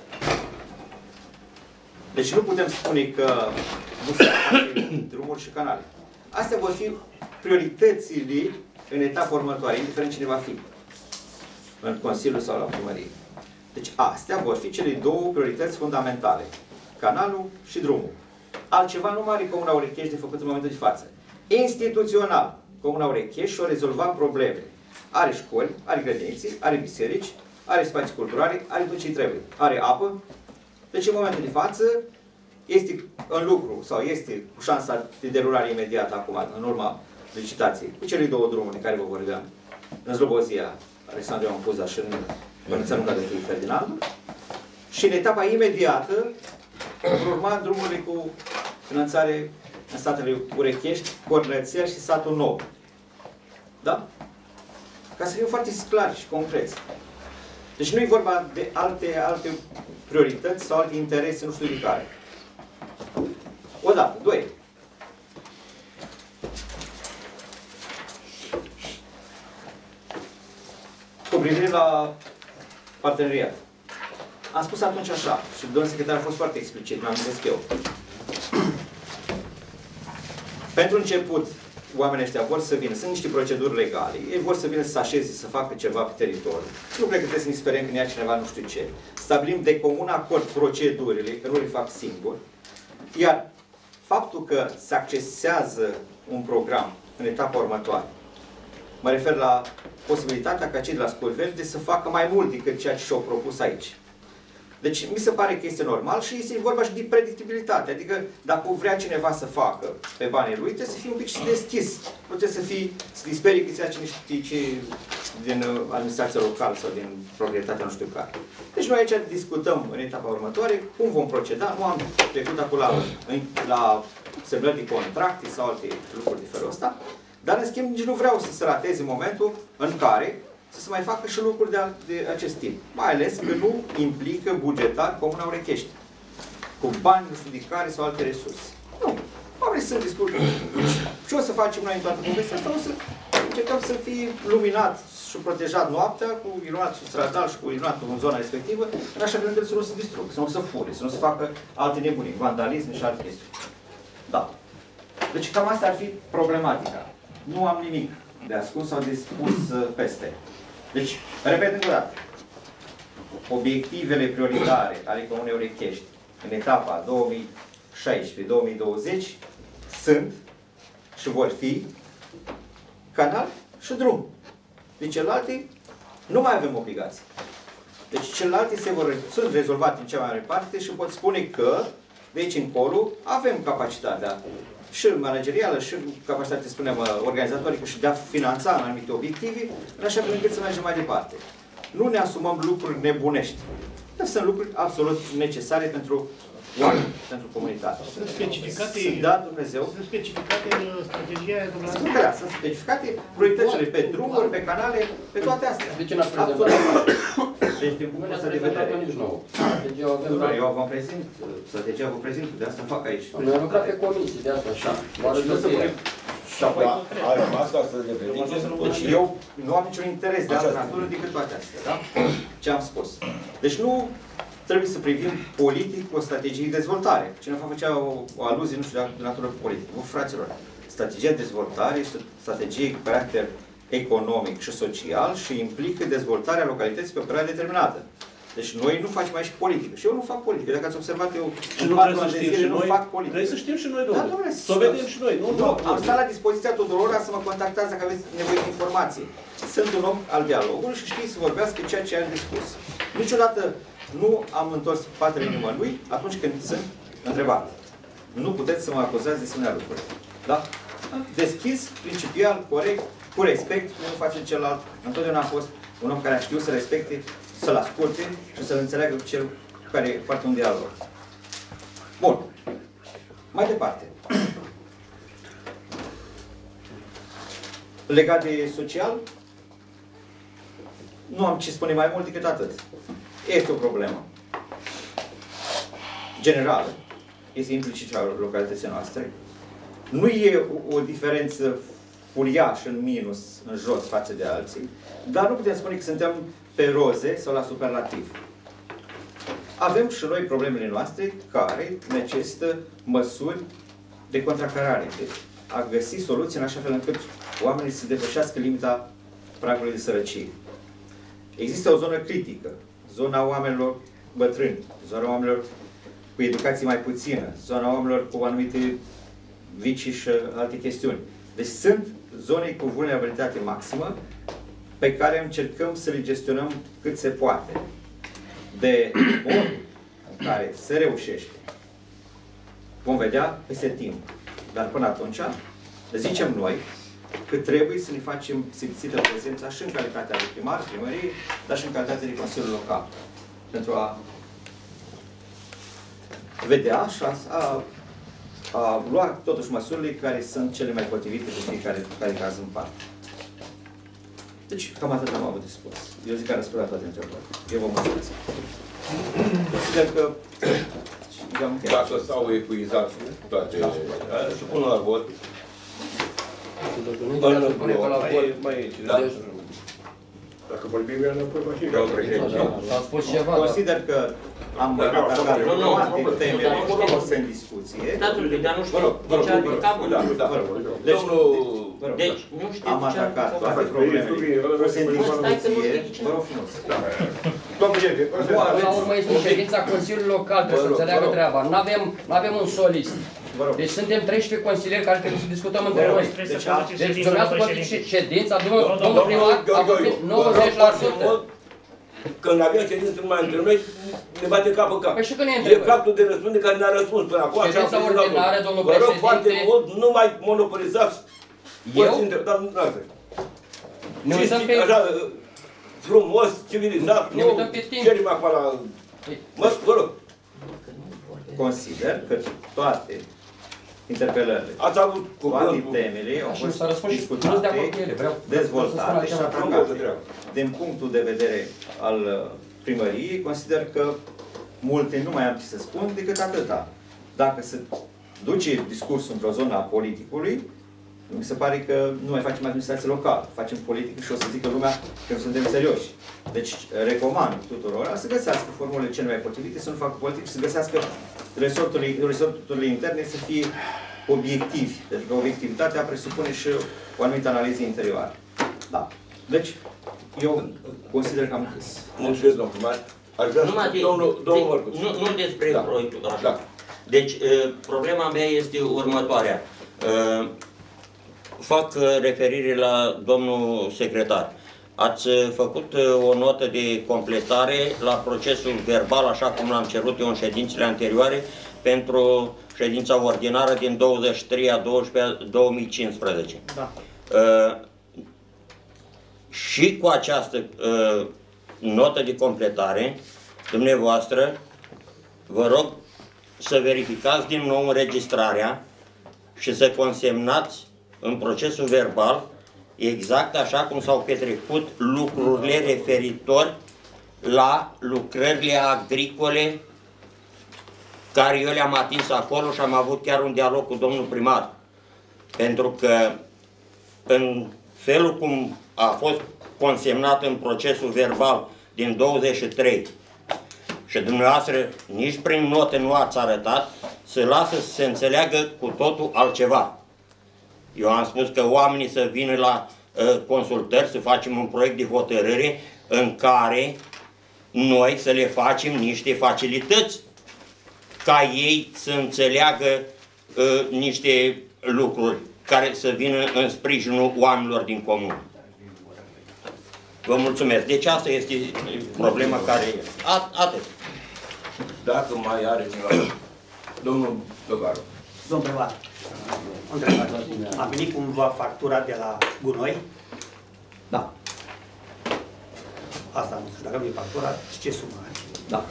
Deci nu putem spune că nu se face drumuri și canale. Astea vor fi prioritățile în etapa următoare, indiferent cine va fi, în Consiliu sau la primărie. Deci astea vor fi cele două priorități fundamentale. Canalul și drumul. Altceva nu mai are Comuna Urechești de făcut în momentul de față. Instituțional, Comuna Urechești și-o rezolva problemele. Are școli, are grădinițe, are biserici, are spații culturale, are tot ce trebuie. Are apă. Deci în momentul de față este în lucru sau este cu șansa de derulare imediată acum, în urma licitației, cu cele două drumuri de care vă vorbeam, în Slobozia, Alexandru Ioan Cuza și în Bănița Lunga de Fiul Ferdinand. Și în etapa imediată vor urma drumurile cu finanțare în statele Urechești, Cornățel și Satul Nou. Da? Ca să fim foarte clari și concreți. Deci nu e vorba de alte, alte priorități sau alte interese, nu știu de care. Odată. Doi. Cu privire la parteneriat. Am spus atunci așa, și domnul secretar a fost foarte explicit, mi-am gândesc eu. Pentru început, oamenii ăștia vor să vină, sunt niște proceduri legale, ei vor să vină să se așeze, să facă ceva pe teritoriu. Nu cred că trebuie să ne sperăm că ne ia cineva nu știu ce. Stabilim de comun acord procedurile, că nu le fac singur, iar faptul că se accesează un program în etapa următoare, mă refer la posibilitatea ca cei de la Scoli Verde să facă mai mult decât ceea ce și-au propus aici. Deci mi se pare că este normal și este vorba și de predictibilitate. Adică dacă vrea cineva să facă pe banii lui, trebuie să fie un pic și deschis. Nu trebuie să fii, să disperii că ți-a cine știe ce din administrația locală sau din proprietatea nu știu care. Deci noi aici discutăm în etapa următoare cum vom proceda. Nu am trecut acolo la, la semnări de contracte sau alte lucruri de felul ăsta, dar în schimb nici nu vreau să se rateze momentul în care să se mai facă și lucruri de, de acest tip. Mai ales că nu implică bugetar Comuna Urechești, cu bani, nu știu de care, sau alte resurse. Nu. Oamenii sunt discuții. Ce o să facem noi în toată povestea asta? O să încercăm să fie luminat și protejat noaptea, cu iluminatul stradal și cu iluminatul în zona respectivă, în așa fel încât să nu se distrugă, să nu se fure, să nu se facă alte nebunii, vandalism și alte chestii. Da. Deci cam asta ar fi problematica. Nu am nimic de ascuns sau de spus peste. Deci, repet încă o dată, obiectivele prioritare ale Comunei Urechești în etapa două mii șaisprezece două mii douăzeci sunt și vor fi canal și drum. De celelalte nu mai avem obligații. Deci celelalte se vor, sunt rezolvate în cea mai mare parte și pot spune că de aici încolo avem capacitatea și managerială, și capacitatea, spunem, organizatorică și de a finanța în anumite obiective, în așa fel încât să mergem mai departe. Nu ne asumăm lucruri nebunești. Dar sunt lucruri absolut necesare pentru oameni, pentru comunitate. Sunt specificate, da, Dumnezeu. Sunt specificate în strategia aia, domnule? Sunt, da, sunt specificate prioritățile pe drumuri, pe canale, pe toate astea. De ce n-ați prezentat? Deci, din punctul ăsta de vedere. Nici nouă. Eu vă prezint, strategia vă prezint, de asta fac aici. Noi am lucrat pe comisii, de asta, așa. Și apoi, a rămas ca să le prezinte. deci eu nu am niciun interes de altă natură decât toate astea, da? Ce am spus. Deci nu trebuie să privim politic o strategie de dezvoltare. Cineva făcea o, o aluzie, nu știu, de natură politică. Bă, fraților, strategia de dezvoltare este o strategie cu caracter economic și social și implică dezvoltarea localității pe o perioadă determinată. Deci noi nu facem aici politică. Și eu nu fac politică. Dacă ați observat, eu și în nu patru vrem ani să de știm zile și nu noi, fac politică. vrei să știm și noi, Da, domnule. domnule, Să o vedem și noi. Nu, nu, am stat la dispoziția tuturor să mă contactați dacă aveți nevoie de informații. Sunt un om al dialogului și știi să vorbească ceea ce am discus. Niciodată nu am întors spatele nimănui atunci când sunt întrebat. Nu puteți să mă acuzați de asemenea lucruri. Da? Deschis, principial, corect, cu respect, unul face celălalt. Întotdeauna a fost un om care a știut să respecte, să-l asculte și să-l înțeleagă cu cel care poate un dialog. Bun. Mai departe. Legat de social, nu am ce spune mai mult decât atât. Este o problemă generală. Este implicit la localitățile noastre. Nu e o, o diferență uriașă în minus, în jos, față de alții, dar nu putem spune că suntem pe roze sau la superlativ. Avem și noi problemele noastre care necesită măsuri de contracarare, de a găsi soluții în așa fel încât oamenii să depășească limita pragului de sărăcie. Există o zonă critică, zona oamenilor bătrâni, zona oamenilor cu educație mai puțină, zona oamenilor cu anumite vicii și alte chestiuni. Deci sunt zone cu vulnerabilitate maximă pe care încercăm să le gestionăm cât se poate. De modul în care se reușește, vom vedea peste timp. Dar până atunci, zicem noi că trebuie să ne facem simțită prezența și în calitatea de primar, primărie, dar și în calitatea de Consiliul Local. Pentru a vedea și a, a, a lua totuși măsurile care sunt cele mai potrivite de fiecare, fiecare caz în parte. Deci, cam atât am avut de spus. Eu zic că am răspuns la toate întrebările. Eu vă mulțumesc. Consider că dacă s-au epuizat toate și până la vot, mai, mai, mai, da. Dacă vorbim eu înapoi, va fi. Domnul președinte. S-a spus ceva. Consider că am atacat toate temele puse în discuție. Statului, dar nu știu Vă rog, vă rog, ce are vă rog, capul. da, da, vă rog. Deci, Domnul... Deci, nu știu am ce are atacat capul. toate problemele puse în Stai că nu discuție. zici ce. Vă rog frumos. Domnul președinte, Până la urmă este ședința Consiliului Local, trebuie să înțeleagă treaba. Nu avem, nu avem un solist. Deci suntem treisprezece consilieri care trebuie să discutăm între noi. Deci dumneavoastră vă duceți ședința, domnul primar a vorbit nouăzeci la sută. Când avem ședință numai între noi, ne bate cap în cap. Păi și când ne E întrebă? faptul de răspunde care ne-a răspuns până acum. Ședința ordinară, domnul Vă rog președinte. foarte mult, nu mai monopolizați. Eu? Dar nu noastră. Ne uităm pe... Așa, frumos, civilizat, Ne nu uităm pe timp. cerim acum la... Mă, vă rog. Consider că toate interpelările, Ați avut toate cuvântul. temele au Așa, fost s-a răspuns și nu discutate, sunt de acord cu ele, vreau- dezvoltate și vreau să spun așa. atacate. Din punctul de vedere al uh, primăriei, consider că multe nu mai am ce să spun decât atâta. Dacă se duce discursul într-o zonă a politicului, mi se pare că nu mai facem administrație locală, facem politică și o să zică lumea că suntem serioși. Deci recomand tuturor să găsească formulele cele mai potrivite, să nu facă politică și să găsească resorturile, resorturile interne să fie obiectivi. Deci că obiectivitatea presupune și o anumită analiză interioară. Da. Deci, eu consider că am zis. Mulțumesc, domnul primar. Aș vrea Numai să... de- Domnul, domnul de- Mărcuț. Nu, nu despre Da. proiectul, așa. Da. Deci, uh, problema mea este următoarea. Uh, Fac uh, referire la domnul secretar. Ați uh, făcut uh, o notă de completare la procesul verbal, așa cum l-am cerut eu în ședințele anterioare, pentru ședința ordinară din douăzeci și trei a doisprezece două mii cincisprezece. Da. Uh, și cu această uh, notă de completare, dumneavoastră, vă rog să verificați din nou înregistrarea și să consemnați în procesul verbal exact așa cum s-au petrecut lucrurile referitor la lucrările agricole care eu le-am atins acolo și am avut chiar un dialog cu domnul primar. Pentru că în felul cum a fost consemnat în procesul verbal din douăzeci și trei și dumneavoastră nici prin note nu ați arătat, să lasă să se înțeleagă cu totul altceva. Eu am spus că oamenii să vină la uh, consultări, să facem un proiect de hotărâre în care noi să le facem niște facilități ca ei să înțeleagă uh, niște lucruri care să vină în sprijinul oamenilor din comun. Vă mulțumesc. Deci asta este problema care... A, atât. Dacă mai are cineva... Domnul Dogaru. Domnul primar, o întrebare. A venit cumva factura de la gunoi? Da. Asta nu știu, dacă vine factura, și ce sumă are? Da.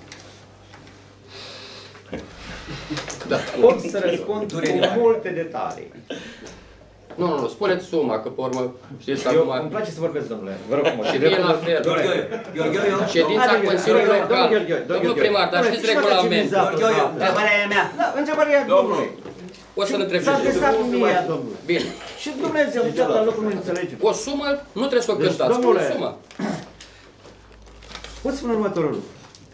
Da. Pot să răspund cu multe detalii. Nu, nu, nu, spuneți suma, că pe urmă, știți, Eu acum... îmi place să vorbesc, domnule. Vă rog frumos. Și mie la fel. Ședința Consiliului Local. Domnul primar, dar știți regulamentul. Întrebarea e mea. Da, întrebarea domnului. O să-l întreb și S-a eu. adresat mie, domnule. Bine. Și Dumnezeu, niciodată lucrul nu înțelege. O sumă, nu trebuie să o Deci, cântați, spune domnule, suma. pot spune următorul lucru.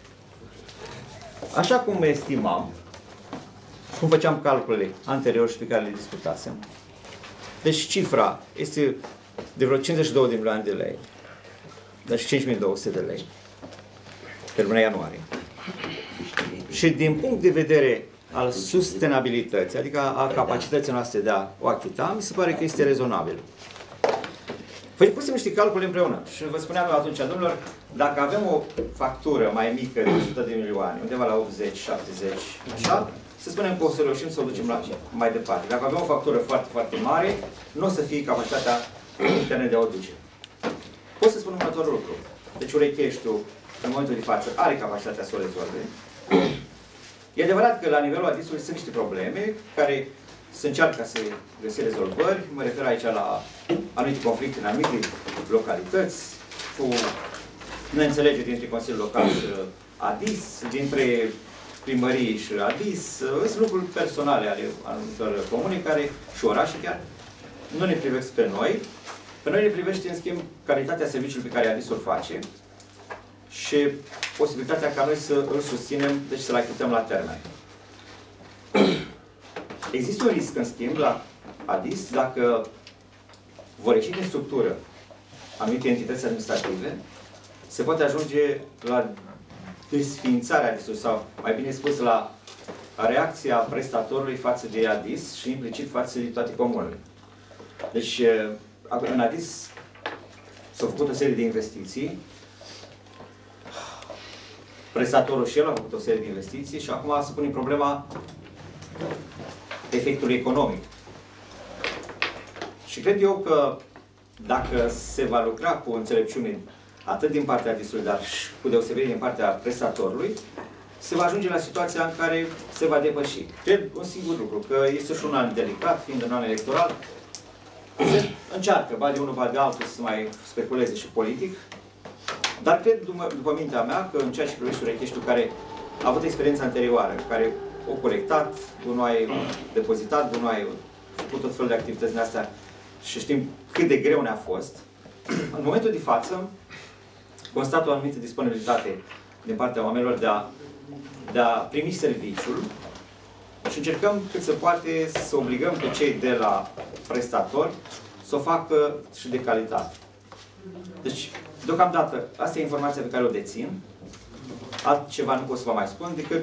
Așa cum estimam, cum făceam calculele anterior și pe care le discutasem, deci cifra este de vreo cincizeci și două de milioane de lei, deci cinci mii două sute de lei, pe luna ianuarie. Și din punct de vedere al sustenabilității, adică a capacității noastre de a o achita, mi se pare că este rezonabil. Făcusem niște calcule împreună și vă spuneam eu atunci, domnilor, dacă avem o factură mai mică de o sută de milioane, undeva la optzeci șaptezeci, așa, să spunem că o să reușim să o ducem la mai departe. Dacă avem o factură foarte, foarte mare, nu o să fie capacitatea internă de a o duce. Pot să spun următorul lucru. Deci Urecheștiul, în momentul de față, are capacitatea să o rezolve. E adevărat că la nivelul adisului sunt niște probleme care se încearcă să găsi rezolvări. Mă refer aici la anumite conflicte în anumite localități, cu neînțelegeri dintre Consiliul Local și adis, dintre primării și adis. Sunt lucruri personale ale anumitor comune care, și orașe chiar, nu ne privesc pe noi. Pe noi ne privește, în schimb, calitatea serviciului pe care Adisul face și posibilitatea ca noi să îl susținem, deci să-l achităm la termen. Există un risc, în schimb, la Adis, dacă vor ieși din structură anumite entități administrative, se poate ajunge la desființarea Adisului, sau, mai bine spus, la reacția prestatorului față de Adis și implicit față de toate comunele. Deci, în Adis s-au făcut o serie de investiții, prestatorul și el a făcut o serie de investiții și acum se pune problema efectului economic. Și cred eu că dacă se va lucra cu înțelepciune atât din partea Adisului, dar și cu deosebire din partea prestatorului, se va ajunge la situația în care se va depăși. Cred un singur lucru, că este și un an delicat, fiind în an electoral, se încearcă, ba de unul, ba de altul, să mai speculeze și politic, dar cred, după, după mintea mea, că în ceea ce privește Urecheștiul, care a avut experiența anterioară, care o colectat gunoi, depozitat gunoi, a făcut tot felul de activități din astea și știm cât de greu ne-a fost, în momentul de față, constat o anumită disponibilitate din partea oamenilor de a, de a primi serviciul și încercăm cât se poate să obligăm pe cei de la prestatori să o facă și de calitate. Deci, deocamdată, asta e informația pe care o dețin. Altceva nu pot să vă mai spun decât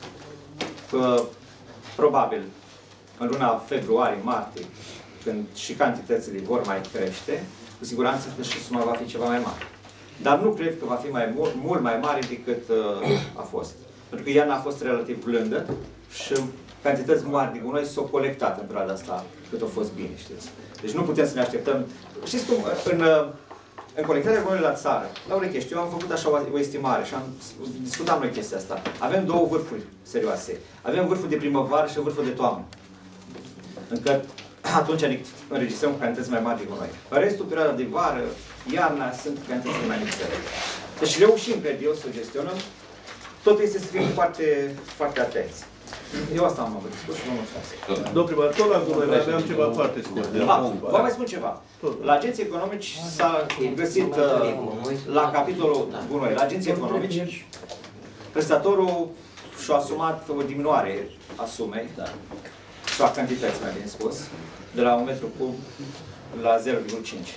că, probabil, în luna februarie-martie, când și cantitățile vor mai crește, cu siguranță că și suma va fi ceva mai mare. Dar nu cred că va fi mai mult, mult mai mare decât uh, a fost. Pentru că iarna a fost relativ blândă și cantități mari de gunoi s-au colectat în perioada asta, cât a fost bine, știți. Deci nu putem să ne așteptăm. Știți cum, în, în colectarea gunoiului la țară, la Urechești, eu am făcut așa o, o estimare și am discutat noi chestia asta. Avem două vârfuri serioase. Avem vârful de primăvară și vârful de toamnă. Încă atunci înregistrăm cantități mai mari de gunoi. În restul, perioada de vară, iarna, sunt cantități mai mici. Deci reușim, cred eu, să gestionăm. Totul este să fim foarte, foarte atenți. Eu asta am avut discurs și vă mulțumesc. Domnul primar, tot la gunoi, aveam ceva foarte scurt. Vă mai spun ceva. La agenții economici s-a găsit uh, la capitolul gunoi, la agenții economici, prestatorul și-a asumat o diminuare a sumei, sau a cantității, mai bine spus, de la un metru cub la zero virgulă cinci.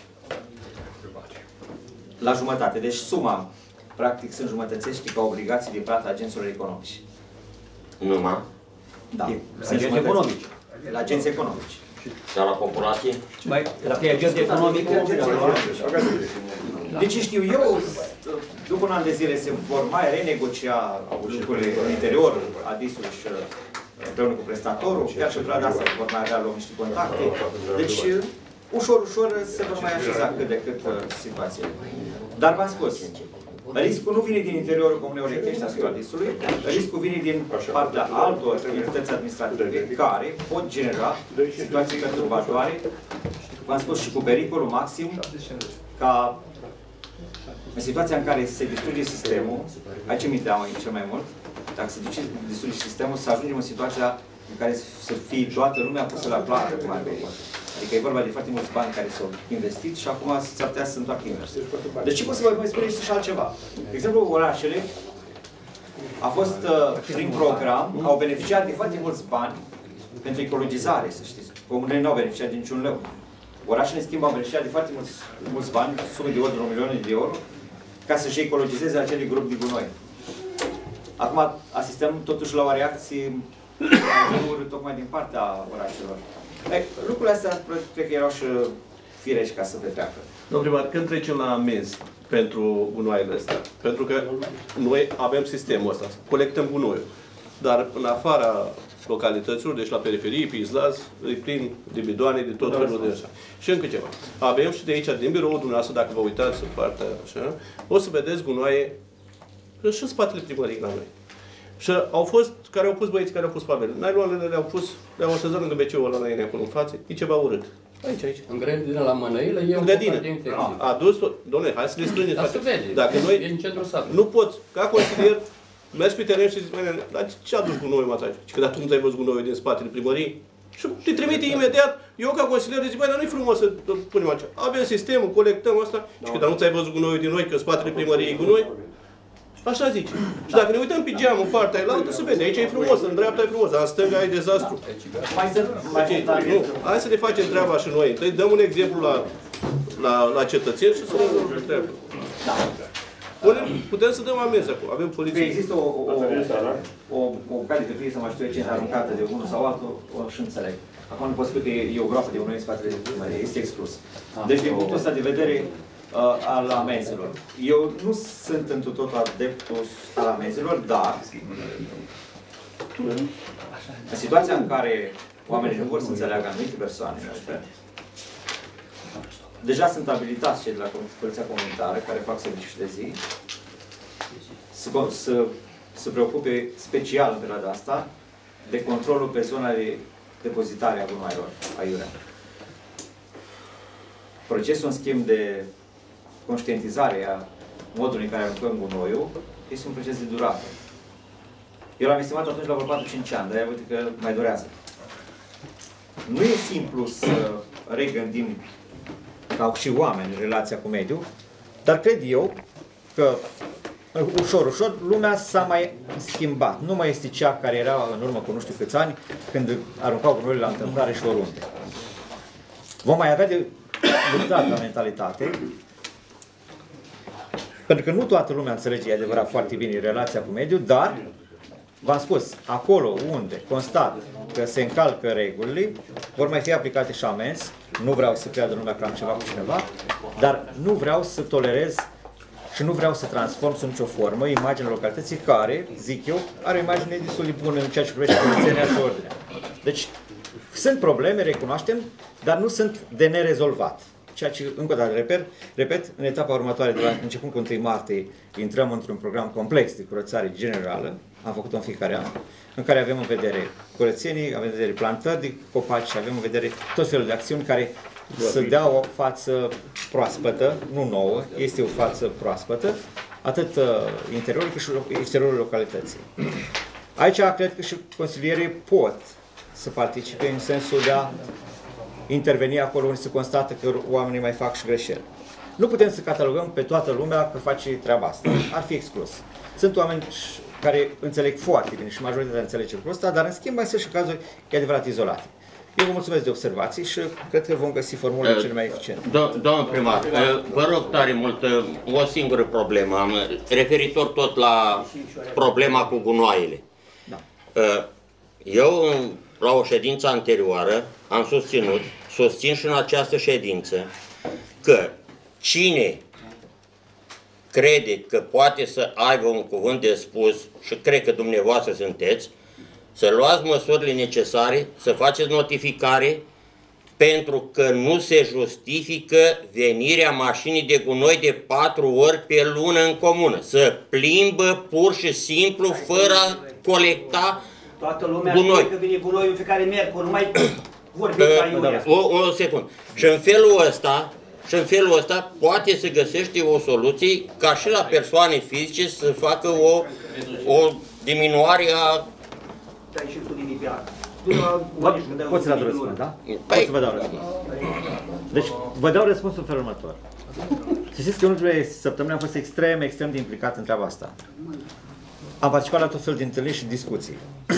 La jumătate. Deci suma, practic, se înjumătățește ca obligații de plată agenților economici. Numai? Da. Agenții economici. La agenții economici. Dar la populație? Mai, dacă e agenție economică... Deci știu eu, după un an de zile se vor mai renegocia lucrurile în interiorul Adisului și împreună cu prestatorul, chiar și în perioada asta vor mai avea luăm niște contacte. Deci, ușor, ușor se vor mai așeza cât de cât situația. Dar v-am spus, riscul nu vine din interiorul Comunei Urechești asupra Adisului, riscul vine din partea altor entități administrative care pot genera situații perturbatoare, v-am spus și cu pericolul maxim, ca în situația în care se distruge sistemul, aici mi teamă cel mai mult, dacă se distruge sistemul, să ajungem în situația în care să fie toată lumea pusă la plată, cum ar veni. Adică e vorba de foarte mulți bani care s-au investit și acum s-ar putea să se întoarcă invers. Deci ce pot să vă mai spune și altceva? De exemplu, orașele a fost, prin program, au beneficiat de foarte mulți bani pentru ecologizare, să știți. Comunele nu au beneficiat de niciun leu. Orașele, în schimb, au beneficiat de foarte mulți, mulți bani, sume de ordine de milioane de euro, ca să-și ecologizeze acele grup de gunoi. Acum asistăm totuși la o reacție tocmai din partea orașelor. Ei, lucrurile astea cred că erau și firești ca să petreacă. Domnul primar, când trecem la amenzi pentru gunoaiele astea? Pentru că noi avem sistemul ăsta, colectăm gunoiul, dar în afara localităților, deci la periferie, pe Izlaz, îi plin de bidoane, de tot felul de așa. Și încă ceva. Avem și de aici, din biroul dumneavoastră, dacă vă uitați în partea așa, o să vedeți gunoaie și în spatele primăriei la noi. Și au fost, care au pus băieții care au pus pavele. Nailonele le-au pus, le-au așezat lângă be ce-ul ăla înainte, acolo în față. E ceva urât. Aici, aici. În grădină la Mănăilă e un grădină. de infecție. A dus tot. Doamne, hai să le strângem. Dar se vede. Dacă noi e în centrul satului. nu poți, ca consilier, mergi pe teren și zici, dar ce a dus gunoiul mă aici? Și că dacă tu nu ți-ai văzut gunoiul din spatele primăriei, Și te trimite imediat, eu ca consilier zic, băi, dar nu-i frumos să punem așa. Avem sistemul, colectăm asta, și că dar nu ți-ai văzut gunoiul din noi, că în spatele primăriei gunoi? Așa zice. Și dacă ne uităm pe geam în partea aia, altă se vede, aici e frumos, în dreapta e frumos, dar în stânga ai dezastru. Okay, nu, hai să ne facem treaba și noi. Întâi dăm un exemplu la, la, la cetățeni și să ne dăm treaba. Putem, putem să dăm amenzi acolo, avem poliție. Există o, o, o, o cale de fie, să mai știu eu ce, aruncată de unul sau altul, o și înțeleg. Acum nu pot spune că e o groapă de unul în spatele primăriei, este exclus. Deci din punctul ăsta de vedere uh, al amenzilor, eu nu sunt întru totul adeptul al amenzilor, dar în situația în care oamenii nu vor să înțeleagă anumite persoane, deja sunt abilitați cei de la Poliția Comunitară care fac serviciu de zi să, să se preocupe special în perioada asta de controlul pe zona de depozitare a gunoaielor, aiurea. Procesul, în schimb, de conștientizare a modului în care aruncăm gunoiul este un proces de durată. Eu l-am estimat atunci la vreo patru-cinci ani, dar uite că mai durează. Nu e simplu să regândim ca și oameni în relația cu mediul, dar cred eu că ușor, ușor, lumea s-a mai schimbat. Nu mai este cea care era în urmă cu nu știu câți ani, când aruncau gunoiul la întâmplare și oriunde. Vom mai avea de luptat la mentalitate, pentru că nu toată lumea înțelege, e adevărat, foarte bine relația cu mediul, dar, v-am spus, acolo unde constat că se încalcă regulile, vor mai fi aplicate și amenzi. Nu vreau să creadă lumea că am ceva cu cineva, dar nu vreau să tolerez și nu vreau să transform sub nicio formă imaginea localității care, zic eu, are o imagine destul de bună în ceea ce privește curățenia și ordinea. Deci, sunt probleme, recunoaștem, dar nu sunt de nerezolvat. Ceea ce, încă o dată, repet, repet, în etapa următoare, de la începând cu întâi martie, intrăm într-un program complex de curățare generală, am făcut-o în fiecare an, în care avem în vedere curățenii, avem în vedere plantări de copaci, avem în vedere tot felul de acțiuni care să dea o față proaspătă, nu nouă, este o față proaspătă, atât uh, interiorul cât și exteriorul localității. Aici cred că și consilierii pot să participe în sensul de a interveni acolo unde se constată că oamenii mai fac și greșeli. Nu putem să catalogăm pe toată lumea că face treaba asta. Ar fi exclus. Sunt oameni care înțeleg foarte bine și majoritatea înțelege lucrul ăsta, dar în schimb mai sunt și cazuri, e adevărat, izolate. Eu vă mulțumesc de observații și cred că vom găsi formulele cele mai eficiente. Domnul primar, vă rog tare mult, o singură problemă am, referitor tot la problema cu gunoaiele. Da. Eu, la o ședință anterioară, am susținut, susțin și în această ședință, că cine crede că poate să aibă un cuvânt de spus, și cred că dumneavoastră sunteți, să luați măsurile necesare, să faceți notificare, pentru că nu se justifică venirea mașinii de gunoi de patru ori pe lună în comună. Să plimbă pur și simplu, fără a colecta Toată lumea gunoi. știe că vine gunoiul în fiecare miercuri, nu mai vorbim ca iurea. O, o secundă. Și în felul ăsta, și în felul ăsta poate să găsește o soluție ca și la persoane fizice să facă o, o diminuare a... Pot să vă dau răspuns, da? Pot să vă dau răspuns. Deci, vă dau răspunsul în felul următor. Să știți că în ultimele săptămâni am fost extrem, extrem de implicat în treaba asta. Am participat la tot felul de întâlniri și discuții.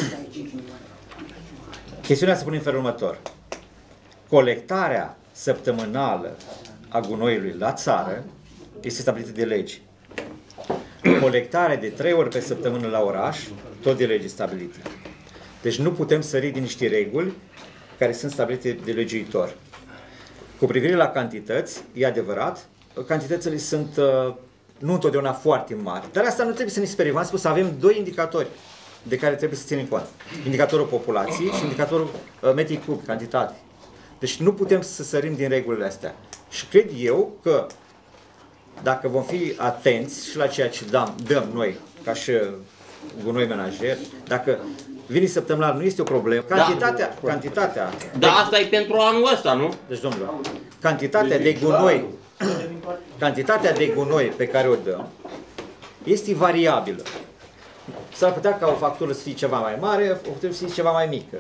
Chestiunea se pune în felul următor. Colectarea săptămânală a gunoiului la țară este stabilită de legi. Colectarea de trei ori pe săptămână la oraș, tot de legi stabilită. Deci nu putem sări din niște reguli care sunt stabilite de legiuitor. Cu privire la cantități, e adevărat, cantitățile sunt uh, nu întotdeauna foarte mari, dar asta nu trebuie să ne sperie. V-am spus, avem doi indicatori de care trebuie să ținem cont. Indicatorul populației și indicatorul uh, metri cub, cantitate. Deci nu putem să sărim din regulile astea. Și cred eu că dacă vom fi atenți și la ceea ce dăm, dăm noi, ca și gunoi menajer, dacă vine săptămânal, nu este o problemă. Cantitatea, da. cantitatea. Da, asta e pentru anul ăsta, nu? Deci, domnule, cantitatea de gunoi, cantitatea de gunoi pe care o dăm este variabilă. S-ar putea ca o factură să fie ceva mai mare, o factură să fie ceva mai mică.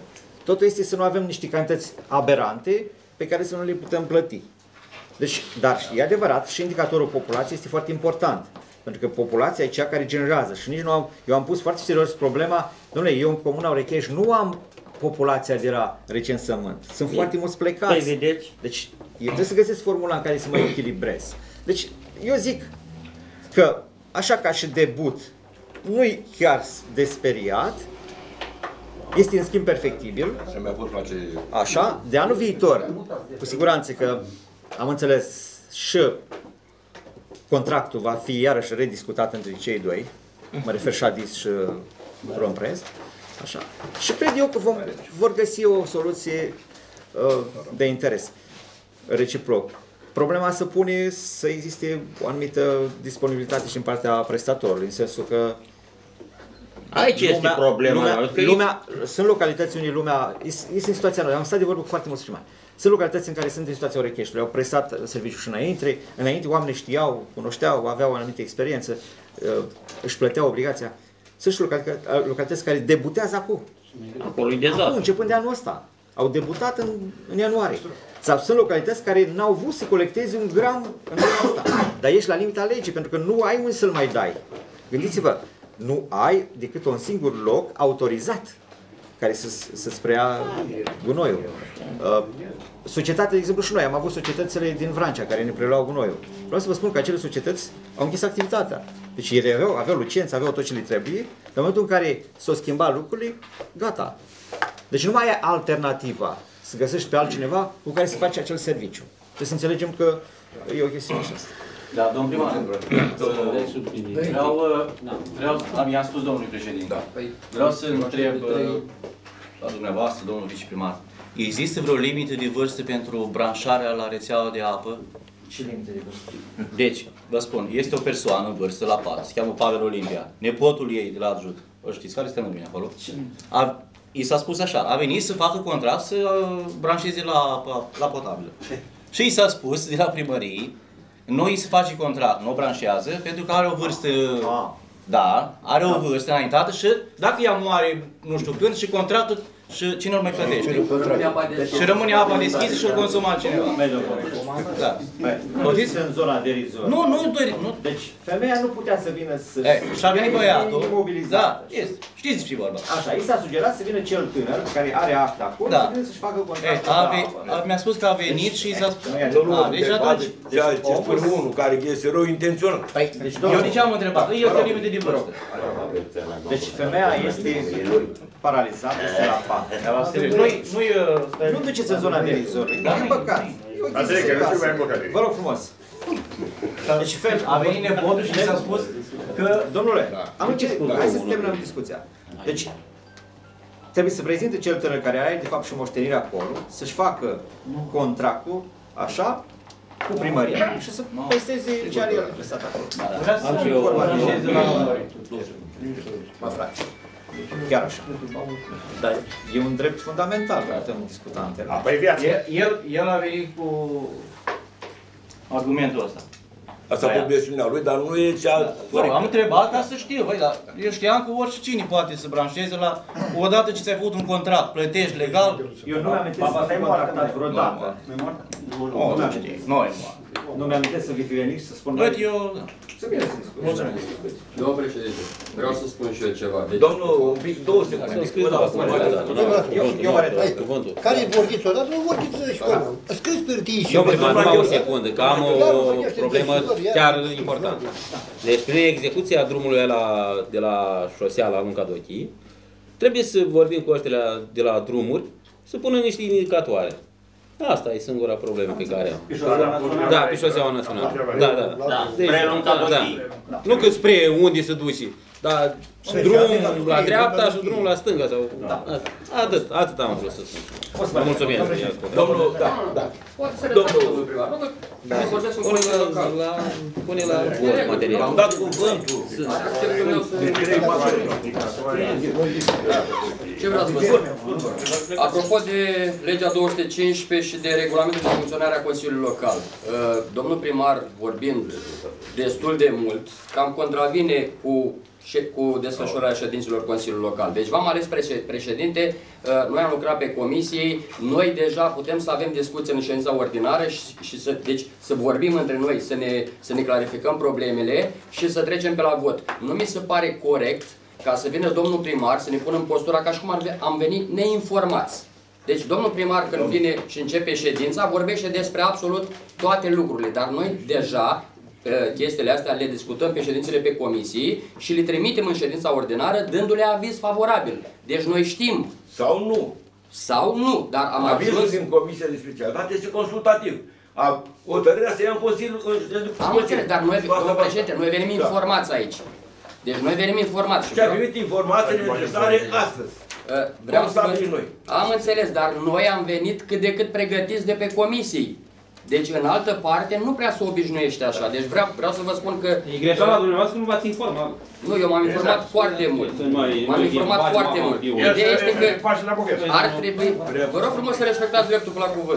Totul este să nu avem niște cantități aberante pe care să nu le putem plăti. Deci, dar e adevărat, și indicatorul populației este foarte important. Pentru că populația e cea care generează. Și nici nu am, eu am pus foarte serios problema, dom'le, eu în Comuna Orechești nu am populația de la recensământ. Sunt e, foarte mulți plecați. Păi, vedeți? Deci, eu trebuie să găsesc formula în care să mă echilibrez. Deci, eu zic că, așa ca și debut, nu-i chiar de speriat, este în schimb perfectibil. Se mi-a pus place. Așa, de anul viitor, cu siguranță că am înțeles și contractul va fi iarăși rediscutat între cei doi, mă refer și Adis și Romprez, așa. Și cred eu că vom, vor găsi o soluție uh, de interes reciproc. Problema se pune să existe o anumită disponibilitate și în partea prestatorului, în sensul că aici lumea, este problema. Lumea, lumea, sunt localități unde lumea este în situația nouă. Am stat de vorbă cu foarte mulți primari. Sunt localități în care sunt în situația Orecheștiului. Au prestat serviciul și înainte, înainte oamenii știau, cunoșteau, aveau o anumită experiență, își plăteau obligația. Sunt și localități care debutează acum. Acolo e acum, începând de anul ăsta. Au debutat în, în ianuarie. Sau sunt localități care n-au vrut să colecteze un gram în anul ăsta. Dar ești la limita legii, pentru că nu ai unde să-l mai dai. Gândiți-vă, nu ai decât un singur loc autorizat care să, să-ți preia gunoiul. Uh, societatea, de exemplu, și noi am avut societățile din Vrancea care ne preluau gunoiul. Vreau să vă spun că acele societăți au închis activitatea. Deci ele aveau, aveau licență, aveau tot ce le trebuie. În momentul în care s-au schimbat lucrurile, gata. Deci nu mai ai alternativa să găsești pe altcineva cu care să faci acel serviciu. Trebuie să înțelegem că e o chestiune așa. Da, domnul primar, vreau, vreau, am i-am spus domnului președinte, da. Vreau să întreb la dumneavoastră, domnul viceprimar, există vreo limită de vârstă pentru branșarea la rețeaua de apă? Ce limită de vârstă? Deci, vă spun, este o persoană în vârstă la pat, se cheamă Pavel Olimpia, nepotul ei de la adjut, o știți, care stă în mine acolo? A, i s-a spus așa, a venit să facă contract să branșeze la apă la potabilă. Și i s-a spus de la primărie, noi se face contract, nu o branșează, pentru că are o vârstă, da, are o vârstă înaintată și dacă ea moare nu știu când și contractul și cine îl mai plătește? Și rămâne apa deschisă și îl consumă altcineva. Da. Pătiți în zona derizorie. Nu, nu, nu. Deci femeia nu putea să vină să... Și a venit băiatul. Imobilizat. Da, este. Știți despre vorba. Așa, i s-a sugerat să vină cel tânăr, care are acte acolo, să vină să-și facă contractul. Mi-a spus că a venit și i s-a spus... Deci atunci... Ceea ce spune unul care este rău intenționat. Eu nici am întrebat. Eu te limite de vârstă. Deci femeia este paralizată, este la pat. Nu duceți în zona derizorie. Nu e păcat. Vă rog frumos. Deci fel, a venit nepotul și mi s-a spus că... Domnule, am început. Hai să terminăm discuția. Deci, trebuie să prezinte cel tânăr care are de fapt și moștenirea acolo, să-și facă contractul, așa, cu primăria și să păstreze ce are el prestat acolo. Am și eu. Mă frate. Chiar așa. Dar e un drept fundamental, că putem discuta în termen. El, el a venit cu argumentul ăsta. Asta e promisiunea lui, dar nu e cea corectă. Am întrebat ca să știu, băi, dar eu știam că oricine poate să branșeze la... Odată ce ți-ai făcut un contract, plătești legal... Eu nu mi-am amintesc să fi contractat vreodată. Nu, nu știi, nu e moară. Nu mi-am amintesc să fi venit și să spun... Văd eu... Să vină să discuți. Mulțumesc. Domnul președinte, vreau să spun și eu ceva. Domnul, un pic, două secunde. Eu mă arăt. Care vorbiți odată, nu vorbiți și acolo. Scris pe hârtie și... Domnul primar, numai o secundă, că am o problemă chiar importantă. Deci, prin execuția drumului ăla de la șosea la Lunca d'Ochii, trebuie să vorbim cu ăștia de la drumuri, să pună niște indicatoare. Asta e singura problemă pe care am. Da, pe șoseaua națională. Da, da, da. Deci, da, da. Nu că spre unde se duce, dar drum la dreapta și drum la stânga. Sau... Atât, atât am vrut să spun. Vă mulțumesc. Domnul, da, da. Domnul primar, pune la vot material. Am dat cuvântul. Ce vreau să vă spun? Apropo de legea două sute cincisprezece și de regulamentul de funcționare a Consiliului Local, domnul primar, vorbind destul de mult, cam contravine cu cu desfășurarea ședințelor Consiliului Local. Deci v-am ales președinte, noi am lucrat pe comisii, noi deja putem să avem discuții în ședința ordinară și, și să, deci, să vorbim între noi, să ne, să ne clarificăm problemele și să trecem pe la vot. Nu mi se pare corect ca să vină domnul primar să ne pună în postura ca și cum am venit neinformați. Deci domnul primar când vine și începe ședința vorbește despre absolut toate lucrurile, dar noi deja chestiile astea le discutăm pe ședințele pe comisii și le trimitem în ședința ordinară dându-le aviz favorabil. Deci noi știm. Sau nu. Sau nu, dar am Avizul ajuns... din Comisia de Specialitate este consultativ. Hotărârea se ia în Consiliul... Am înțeles, dar noi, domnul președinte, noi venim informați aici. Deci noi venim informați. Și am primit informațiile necesare astăzi. Vreau să vă... noi. Am înțeles, dar noi am venit cât de cât pregătiți de pe comisii. Deci în altă parte nu prea se obișnuiește așa. Deci vreau, vreau să vă spun că... E greșeala dumneavoastră, nu v-ați informat. Nu, eu m-am informat exact. foarte mult. M-am informat foarte mult. Ideea este că ar trebui... Vă rog frumos să respectați dreptul la cuvânt.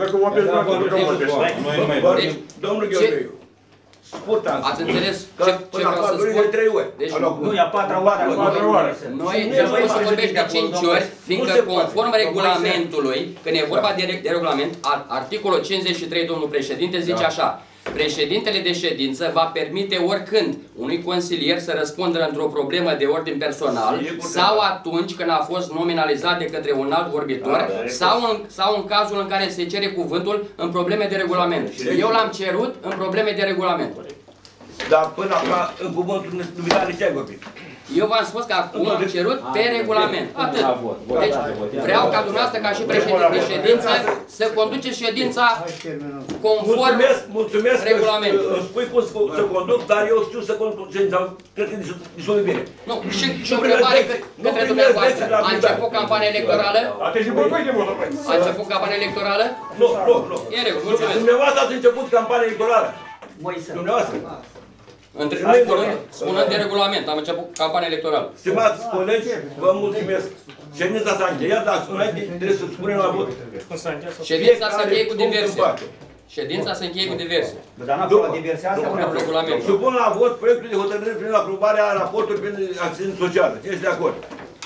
Domnul Gheorghiu, ați înțeles ce, ce vreau să spun? Deci, nu, e a patra oară. Noi trebuie să vorbești de cinci ori, fiindcă conform regulamentului, când e vorba de, de regulament, articolul cincizeci și trei, domnul președinte, zice așa: președintele de ședință va permite oricând unui consilier să răspundă într-o problemă de ordin personal sau atunci când a fost nominalizat de către un alt vorbitor sau în, sau în cazul în care se cere cuvântul în probleme de regulament. Eu l-am cerut în probleme de regulament. Dar până acum, în cuvântul dumitare, ce ai vorbit? Eu v-am spus că acum am cerut pe regulament. Atât. Deci vreau ca dumneavoastră, ca și președinte de ședință, să conduceți ședința conform regulamentului. Îmi spui cum să conduc, dar eu știu să conduc ședința, cred că e destul de bine. Nu, și o întrebare către dumneavoastră. A început campania electorală? A început campania electorală? Nu, nu, nu. E în regulă, mulțumesc. Dumneavoastră ați început campania electorală. Dumneavoastră. Între, spunând, spunând de regulament, am început campania electorală. Stimați colegi, vă mulțumesc. Ședința s-a încheiat, dar înainte trebuie să spunem la vot. Ședința se încheie cu diverse. Ședința se încheie cu diverse. Dar n-a fost diverse astea? Regulament. Supun la vot proiectul de hotărâre prin aprobarea raportului prin acțiune socială. Cine este de acord?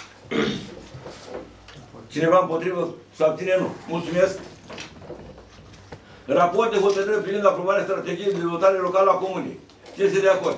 Cineva împotrivă? Să abține? Nu. Mulțumesc. Raport de hotărâre privind aprobarea strategiei de dezvoltare locală a comunei. Cine este de acord?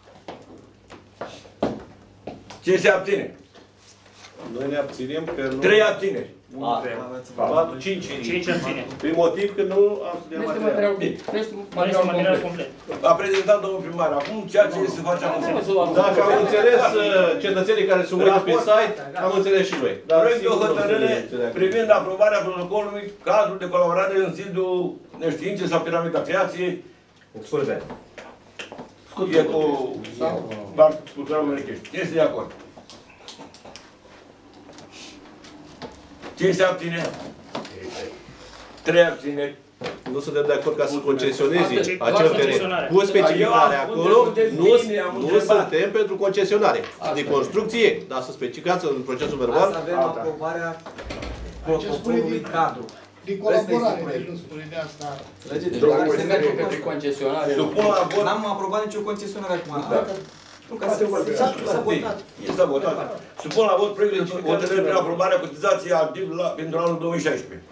Cine se abține? Noi ne abținem că nu... Trei abțineri. patru, cinci. cinci abțineri. Prin motiv că nu am studiat material. Material complet. A prezentat domnul primar. Acum ceea ce se face acum. Dacă au înțeles cetățenii care se uită pe site, am înțeles și noi. Proiect de hotărâre privind aprobarea protocolului cadru de colaborare în Zidul Neștiinței sau Piramida Creației. Scurte. E cu Parc Cultural Mărechești. Cine este de acord? Cine se abține? Trei abțineri. Nu suntem de acord ca să concesionezi acel teren. Cu specificare acolo, nu, nu suntem pentru concesionare. De construcție, dar să specificați în procesul verbal. Asta avem aprobarea protocolului cadru. De colaborare, nu spune de asta. Se merge către concesionare. N-am aprobat nicio concesionare acum. Nu, ca să s-a votat. S-a votat. Supun la vot proiectul de hotărâre prin aprobarea cotizației activ pentru anul două mii șaisprezece.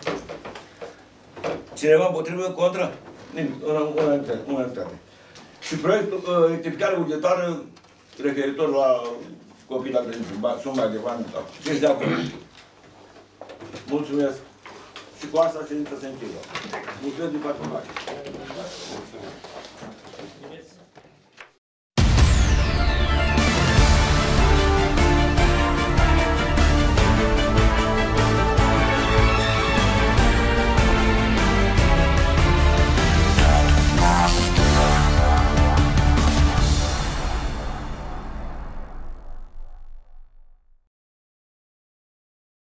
Cineva împotrivă? Contra? Nimic. Unanimitate. Și proiectul, rectificare bugetară referitor la copii la grădiniță. Suma de bani. Ce este de acord? Mulțumesc. Și cu asta ședința se încheie. Mulțumesc din partea mea.